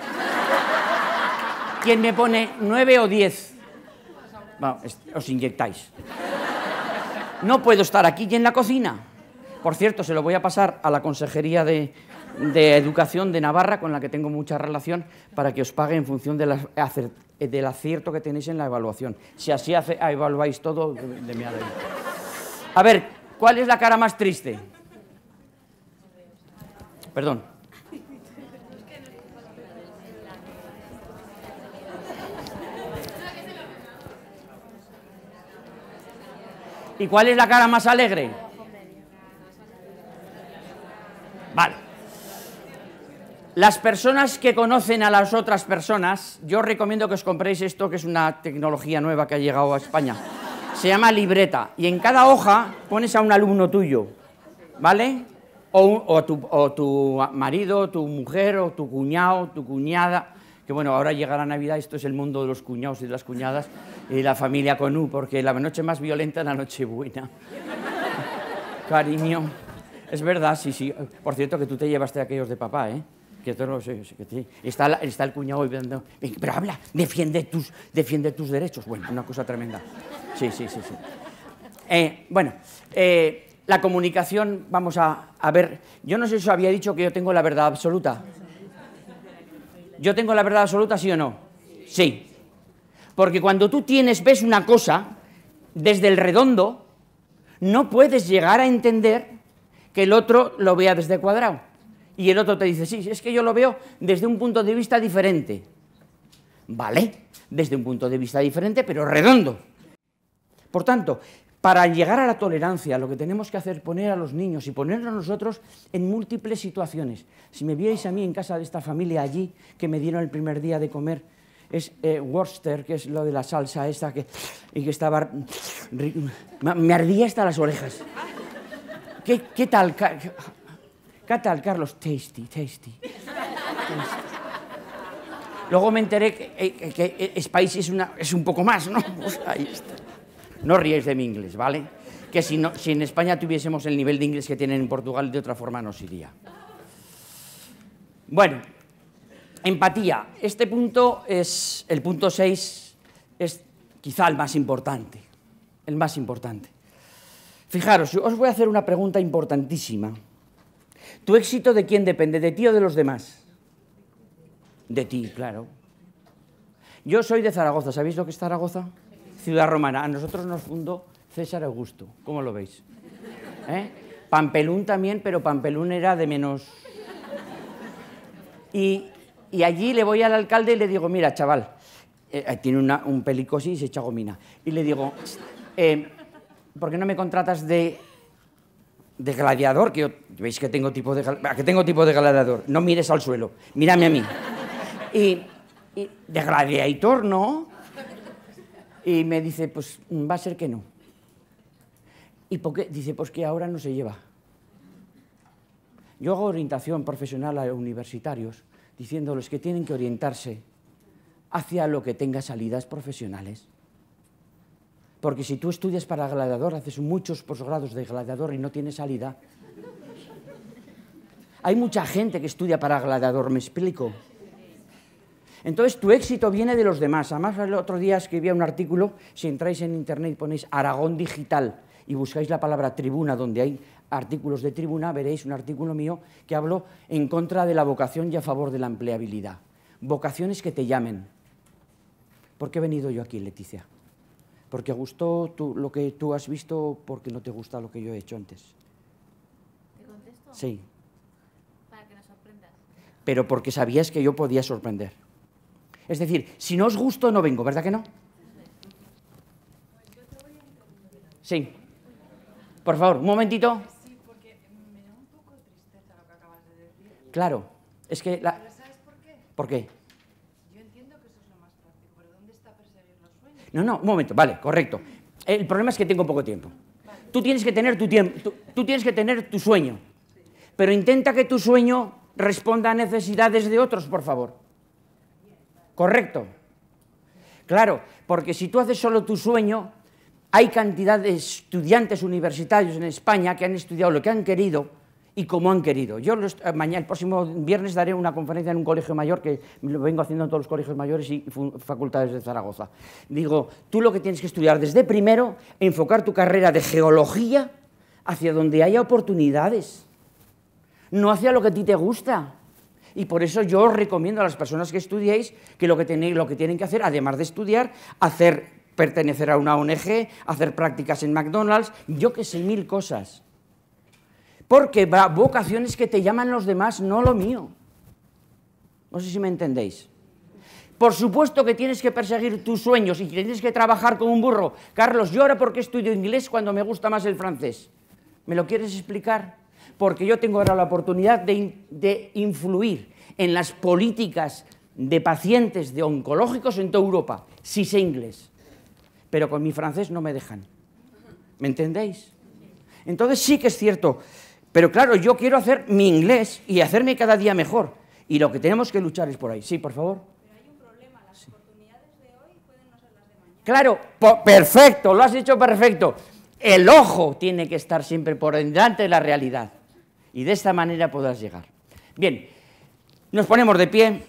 Speaker 1: ¿Quién me pone nueve o diez? Bueno, os inyectáis. No puedo estar aquí y en la cocina. Por cierto, se lo voy a pasar a la Consejería de, de Educación de Navarra, con la que tengo mucha relación, para que os pague en función de la, del acierto que tenéis en la evaluación. Si así hace, evaluáis todo, de, de mi alegría. A ver, ¿cuál es la cara más triste? Perdón. ¿Y cuál es la cara más alegre? Vale. Las personas que conocen a las otras personas, yo os recomiendo que os compréis esto, que es una tecnología nueva que ha llegado a España. Se llama libreta, y en cada hoja pones a un alumno tuyo, ¿vale? O, un, o, tu, o tu marido, tu mujer, o tu cuñado, tu cuñada, que bueno, ahora llegará Navidad, esto es el mundo de los cuñados y de las cuñadas, y la familia con U, porque la noche más violenta es la noche buena. Cariño, es verdad, sí, sí. Por cierto, que tú te llevaste a aquellos de papá, ¿eh? Que todo, sí, sí, que sí. Está, está el cuñado viendo, pero habla, defiende tus, defiende tus derechos. Bueno, una cosa tremenda. Sí, sí, sí, sí. Eh, bueno, eh, la comunicación, vamos a, a ver, yo no sé si os había dicho que yo tengo la verdad absoluta. ¿Yo tengo la verdad absoluta, sí o no? Sí. Porque cuando tú tienes, ves una cosa desde el redondo, no puedes llegar a entender que el otro lo vea desde cuadrado. Y el otro te dice, sí, es que yo lo veo desde un punto de vista diferente. Vale, desde un punto de vista diferente, pero redondo. Por tanto, para llegar a la tolerancia, lo que tenemos que hacer es poner a los niños y ponernos nosotros en múltiples situaciones. Si me vierais a mí en casa de esta familia allí, que me dieron el primer día de comer, es eh, Worcester, que es lo de la salsa esta, que, y que estaba... Me ardía hasta las orejas. ¿Qué, qué tal, qué tal, Carlos? Tasty, tasty. tasty. Luego me enteré que, que, que Spicy es, una, es un poco más, ¿no? Pues ahí está. No ríais de mi inglés, ¿vale? Que si, no, si en España tuviésemos el nivel de inglés que tienen en Portugal, de otra forma nos iría. Bueno, empatía. Este punto es, el punto seis, es quizá el más importante. El más importante. Fijaros, os voy a hacer una pregunta importantísima. ¿Tu éxito de quién depende? ¿De ti o de los demás? De ti, claro. Yo soy de Zaragoza. ¿Sabéis lo que es Zaragoza? Ciudad romana. A nosotros nos fundó César Augusto. ¿Cómo lo veis? ¿Eh? Pampelún también, pero Pampelún era de menos... Y, y allí le voy al alcalde y le digo, mira, chaval, eh, tiene una, un pelicosis y se echa gomina. Y le digo, eh, ¿por qué no me contratas de de gladiador, que yo, veis que tengo tipo de, que tengo tipo de gladiador, no mires al suelo, mírame a mí. Y, y de gladiator, ¿no? Y me dice, pues va a ser que no. ¿Y por qué? Dice, pues que ahora no se lleva. Yo hago orientación profesional a universitarios, diciéndoles que tienen que orientarse hacia lo que tenga salidas profesionales. Porque si tú estudias para gladiador, haces muchos posgrados de gladiador y no tienes salida. Hay mucha gente que estudia para gladiador, ¿me explico? Entonces tu éxito viene de los demás. Además, el otro día escribía un artículo, si entráis en internet y ponéis Aragón Digital y buscáis la palabra tribuna, donde hay artículos de tribuna, veréis un artículo mío que hablo en contra de la vocación y a favor de la empleabilidad. Vocaciones que te llamen. ¿Por qué he venido yo aquí, Leticia? ¿Porque gustó tú, lo que tú has visto o porque no te gusta lo que yo he hecho antes?
Speaker 2: ¿Te contesto?
Speaker 1: Sí.
Speaker 2: Para que nos sorprendas.
Speaker 1: Pero porque sabías que yo podía sorprender. Es decir, si no os gusto, no vengo, ¿verdad que no? Sí. Por favor, un momentito.
Speaker 3: Sí, porque me da un poco tristeza lo que acabas de decir.
Speaker 1: Claro, es que... La...
Speaker 3: ¿Pero sabes por qué?
Speaker 1: ¿Por qué?
Speaker 3: Yo entiendo que eso es lo más práctico, pero ¿dónde está perseguir los sueños?
Speaker 1: No, no, un momento, vale, correcto. El problema es que tengo poco tiempo. Tú tienes que tener tu tiempo, tú, tú tienes que tener tu sueño, pero intenta que tu sueño responda a necesidades de otros, por favor. ¿Correcto? Claro, porque si tú haces solo tu sueño, hay cantidad de estudiantes universitarios en España que han estudiado lo que han querido y como han querido. Yo los, mañana, el próximo viernes daré una conferencia en un colegio mayor, que lo vengo haciendo en todos los colegios mayores y facultades de Zaragoza. Digo, tú lo que tienes que estudiar desde primero, enfocar tu carrera de geología hacia donde haya oportunidades, no hacia lo que a ti te gusta. Y por eso yo os recomiendo a las personas que estudiéis que lo que, tenéis, lo que tienen que hacer, además de estudiar, hacer, pertenecer a una O N G, hacer prácticas en McDonald's, yo que sé, mil cosas. Porque va, vocaciones que te llaman los demás, no lo mío. No sé si me entendéis. Por supuesto que tienes que perseguir tus sueños y tienes que trabajar como un burro. Carlos, ¿yo ahora por qué estudio inglés cuando me gusta más el francés? ¿Me lo quieres explicar? Porque yo tengo ahora la oportunidad de, de influir en las políticas de pacientes de oncológicos en toda Europa, si sé inglés. Pero con mi francés no me dejan. ¿Me entendéis? Entonces sí que es cierto. Pero claro, yo quiero hacer mi inglés y hacerme cada día mejor. Y lo que tenemos que luchar es por ahí. Sí, por favor.
Speaker 3: Pero hay un problema, las sí. oportunidades de hoy pueden no ser las de mañana.
Speaker 1: Claro, perfecto, lo has hecho perfecto. El ojo tiene que estar siempre por delante de la realidad. Y de esta manera podrás llegar. Bien, nos ponemos de pie.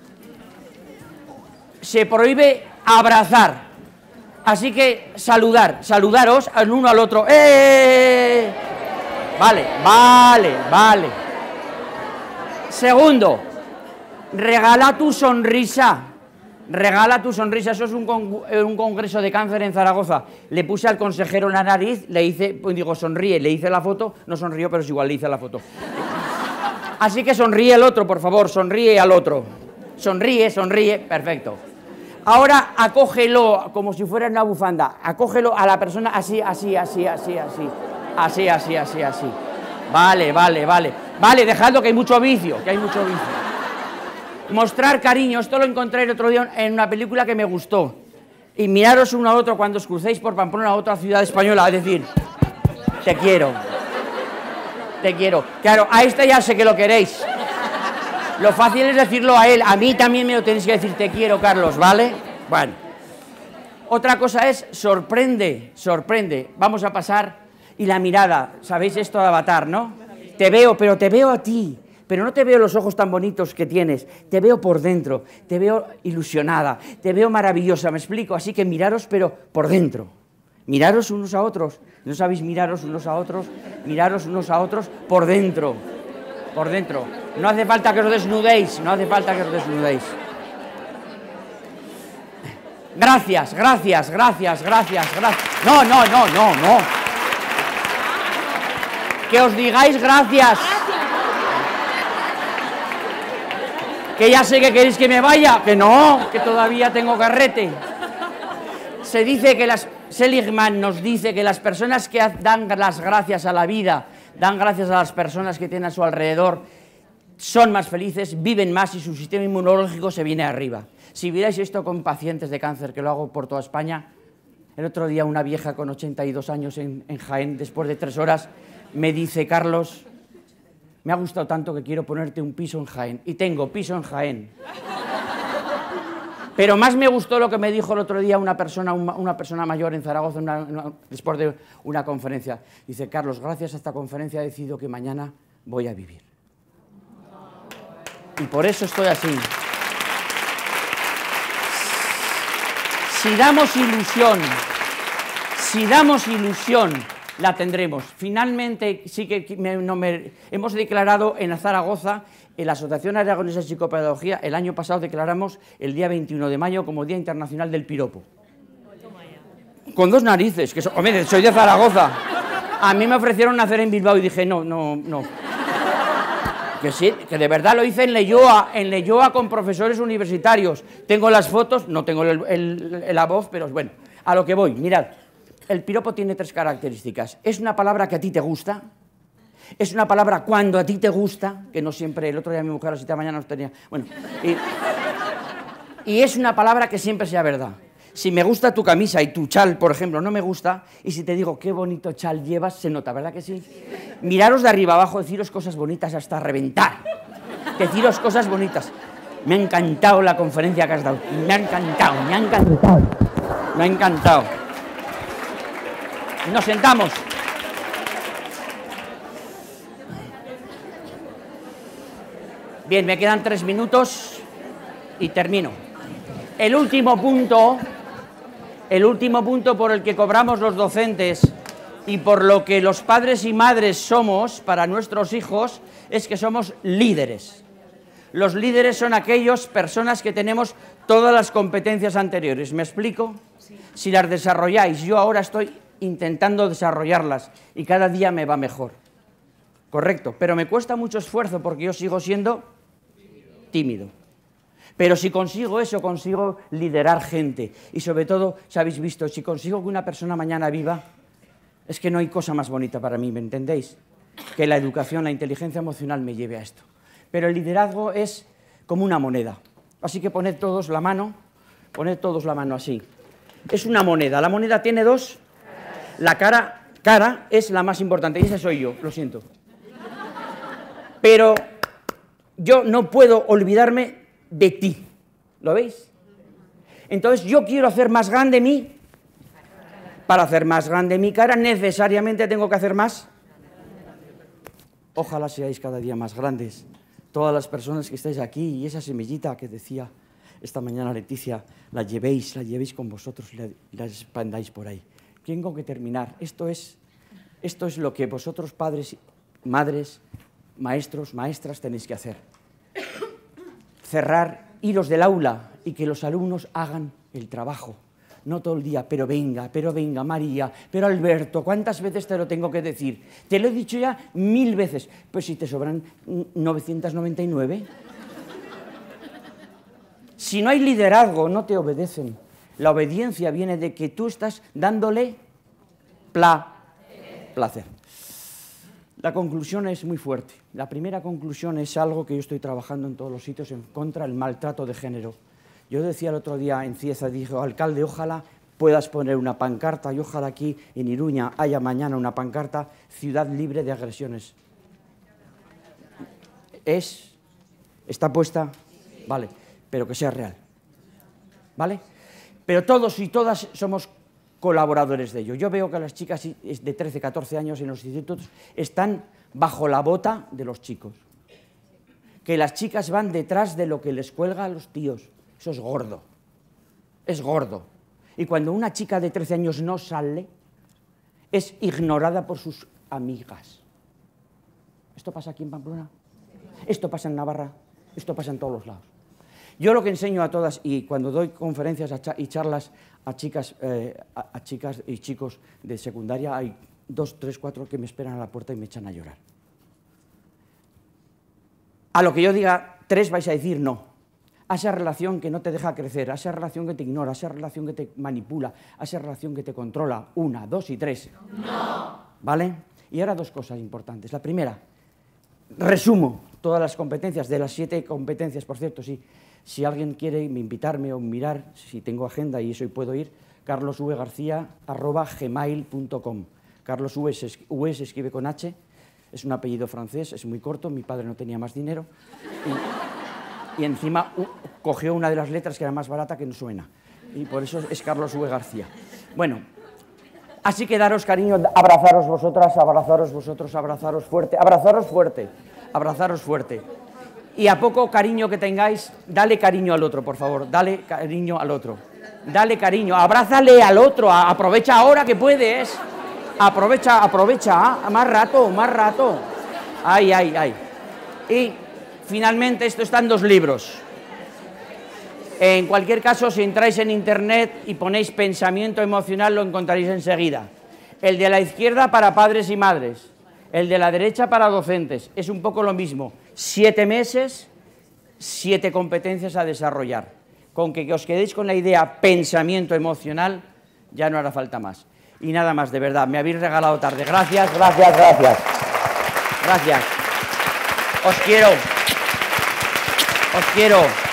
Speaker 1: Se prohíbe abrazar. Así que saludar, saludaros al uno al otro. ¡Eh! Vale, vale, vale. Segundo, regala tu sonrisa. Regala tu sonrisa. Eso es un, con, un congreso de cáncer en Zaragoza. Le puse al consejero la nariz, le hice, pues digo, sonríe, le hice la foto, no sonrió, pero es igual, le hice la foto. Así que sonríe al otro, por favor, sonríe al otro. Sonríe, sonríe, perfecto. Ahora acógelo como si fuera una bufanda, acógelo a la persona así, así, así, así, así, así, así, así, así. Vale, vale, vale. Vale, dejadlo que hay mucho vicio, que hay mucho vicio. Mostrar cariño, esto lo encontré el otro día en una película que me gustó. Y miraros uno a otro cuando os crucéis por Pamplona a otra ciudad española, es decir, te quiero, te quiero. Claro, a este ya sé que lo queréis. Lo fácil es decirlo a él, a mí también me lo tenéis que decir, te quiero, Carlos, ¿vale? Bueno. Otra cosa es, sorprende, sorprende. Vamos a pasar, y la mirada, ¿sabéis esto de Avatar, no? Te veo, pero te veo a ti. Pero no te veo los ojos tan bonitos que tienes, te veo por dentro, te veo ilusionada, te veo maravillosa, ¿me explico? Así que miraros, pero por dentro. Miraros unos a otros, ¿no sabéis miraros unos a otros? Miraros unos a otros por dentro, por dentro. No hace falta que os desnudéis, no hace falta que os desnudéis. Gracias, gracias, gracias, gracias, gracias. No, no, no, no, no. Que os digáis gracias. Que ya sé que queréis que me vaya, que no, que todavía tengo carrete. Se dice que las, Seligman nos dice que las personas que dan las gracias a la vida dan gracias a las personas que tienen a su alrededor, son más felices, viven más y su sistema inmunológico se viene arriba. Si vierais esto con pacientes de cáncer, que lo hago por toda España, el otro día una vieja con ochenta y dos años en, en Jaén, después de tres horas, me dice: Carlos, me ha gustado tanto que quiero ponerte un piso en Jaén. Y tengo piso en Jaén. Pero más me gustó lo que me dijo el otro día una persona, una, una persona mayor en Zaragoza, una, una, después de una conferencia. Dice: Carlos, gracias a esta conferencia he decidido que mañana voy a vivir. Y por eso estoy así. Si damos ilusión, si damos ilusión, la tendremos. Finalmente, sí que me, no me, hemos declarado en Zaragoza, en la Asociación Aragonesa de Psicopedagogía, el año pasado declaramos el día veintiuno de mayo como Día Internacional del Piropo. Con dos narices, que so, hombre, soy de Zaragoza. A mí me ofrecieron nacer en Bilbao y dije, no, no, no. Que sí, que de verdad lo hice en Leioa, en Leioa con profesores universitarios. Tengo las fotos, no tengo el, el, el, la voz, pero bueno, a lo que voy. Mirad, el piropo tiene tres características. Es una palabra que a ti te gusta, es una palabra cuando a ti te gusta, que no siempre, el otro día mi mujer a las siete de la mañana nos tenía, bueno, y, y es una palabra que siempre sea verdad. Si me gusta tu camisa y tu chal, por ejemplo, no me gusta, y si te digo qué bonito chal llevas, se nota, ¿verdad que sí? Miraros de arriba abajo, deciros cosas bonitas hasta reventar. Deciros cosas bonitas. Me ha encantado la conferencia que has dado. Me ha encantado, me ha encantado. Me ha encantado. Nos sentamos. Bien, me quedan tres minutos y termino. El último punto... El último punto por el que cobramos los docentes y por lo que los padres y madres somos para nuestros hijos es que somos líderes. Los líderes son aquellas personas que tenemos todas las competencias anteriores. ¿Me explico? Sí. Si las desarrolláis, yo ahora estoy intentando desarrollarlas y cada día me va mejor. Correcto, pero me cuesta mucho esfuerzo porque yo sigo siendo tímido. Pero si consigo eso, consigo liderar gente. Y sobre todo, si habéis visto, si consigo que una persona mañana viva, es que no hay cosa más bonita para mí, ¿me entendéis? Que la educación, la inteligencia emocional me lleve a esto. Pero el liderazgo es como una moneda. Así que poned todos la mano, poned todos la mano así. Es una moneda. La moneda tiene dos. La cara, cara es la más importante, y ese soy yo, lo siento. Pero yo no puedo olvidarme de ti, ¿lo veis? Entonces yo quiero hacer más grande mi, para hacer más grande mi cara necesariamente tengo que hacer más. Ojalá seáis cada día más grandes, todas las personas que estáis aquí, y esa semillita que decía esta mañana Leticia, la llevéis, la llevéis con vosotros y la, la expandáis por ahí. Tengo que terminar, esto es, esto es lo que vosotros padres, madres, maestros, maestras tenéis que hacer. Cerrar, iros del aula y que los alumnos hagan el trabajo. No todo el día, pero venga, pero venga, María, pero Alberto, ¿cuántas veces te lo tengo que decir? Te lo he dicho ya mil veces. Pues si te sobran novecientas noventa y nueve. Si no hay liderazgo, no te obedecen. La obediencia viene de que tú estás dándole pla, placer. La conclusión es muy fuerte. La primera conclusión es algo que yo estoy trabajando en todos los sitios en contra del maltrato de género. Yo decía el otro día en Cieza, dije, alcalde, ojalá puedas poner una pancarta y ojalá aquí en Iruña haya mañana una pancarta, ciudad libre de agresiones. ¿Es? ¿Está puesta? Vale, pero que sea real. ¿Vale? Pero todos y todas somos colaboradores de ello. Yo veo que las chicas de trece, catorce años en los institutos están bajo la bota de los chicos. Que las chicas van detrás de lo que les cuelga a los tíos. Eso es gordo. Es gordo. Y cuando una chica de trece años no sale, es ignorada por sus amigas. ¿Esto pasa aquí en Pamplona? Esto pasa en Navarra. Esto pasa en todos los lados. Yo lo que enseño a todas, y cuando doy conferencias y charlas a chicas, eh, a, a chicas y chicos de secundaria, hay dos, tres, cuatro que me esperan a la puerta y me echan a llorar. A lo que yo diga tres vais a decir no. A esa relación que no te deja crecer, a esa relación que te ignora, a esa relación que te manipula, a esa relación que te controla. Una, dos y tres. No. ¿Vale? Y ahora dos cosas importantes. La primera, resumo todas las competencias, de las siete competencias, por cierto, si, si alguien quiere invitarme o mirar, si tengo agenda y eso y puedo ir, carlosvgarcía arroba gmail punto com. Carlos V se, v se escribe con H, es un apellido francés, es muy corto, mi padre no tenía más dinero, y, y encima uh, cogió una de las letras que era más barata que no suena, y por eso es Carlos V. García. Bueno, así que daros cariño, abrazaros vosotras, abrazaros vosotros, abrazaros fuerte, abrazaros fuerte, abrazaros fuerte. Y a poco cariño que tengáis, dale cariño al otro, por favor, dale cariño al otro. Dale cariño, abrázale al otro, aprovecha ahora que puedes. Aprovecha, aprovecha, más rato, más rato. Ay, ay, ay. Y finalmente esto está en dos libros. En cualquier caso, si entráis en internet y ponéis pensamiento emocional, lo encontraréis enseguida. El de la izquierda para padres y madres, el de la derecha para docentes. Es un poco lo mismo. Siete meses, siete competencias a desarrollar. Con que, que os quedéis con la idea pensamiento emocional, ya no hará falta más. Y nada más, de verdad, me habéis regalado tarde. Gracias, gracias, gracias. Gracias. Os quiero. Os quiero.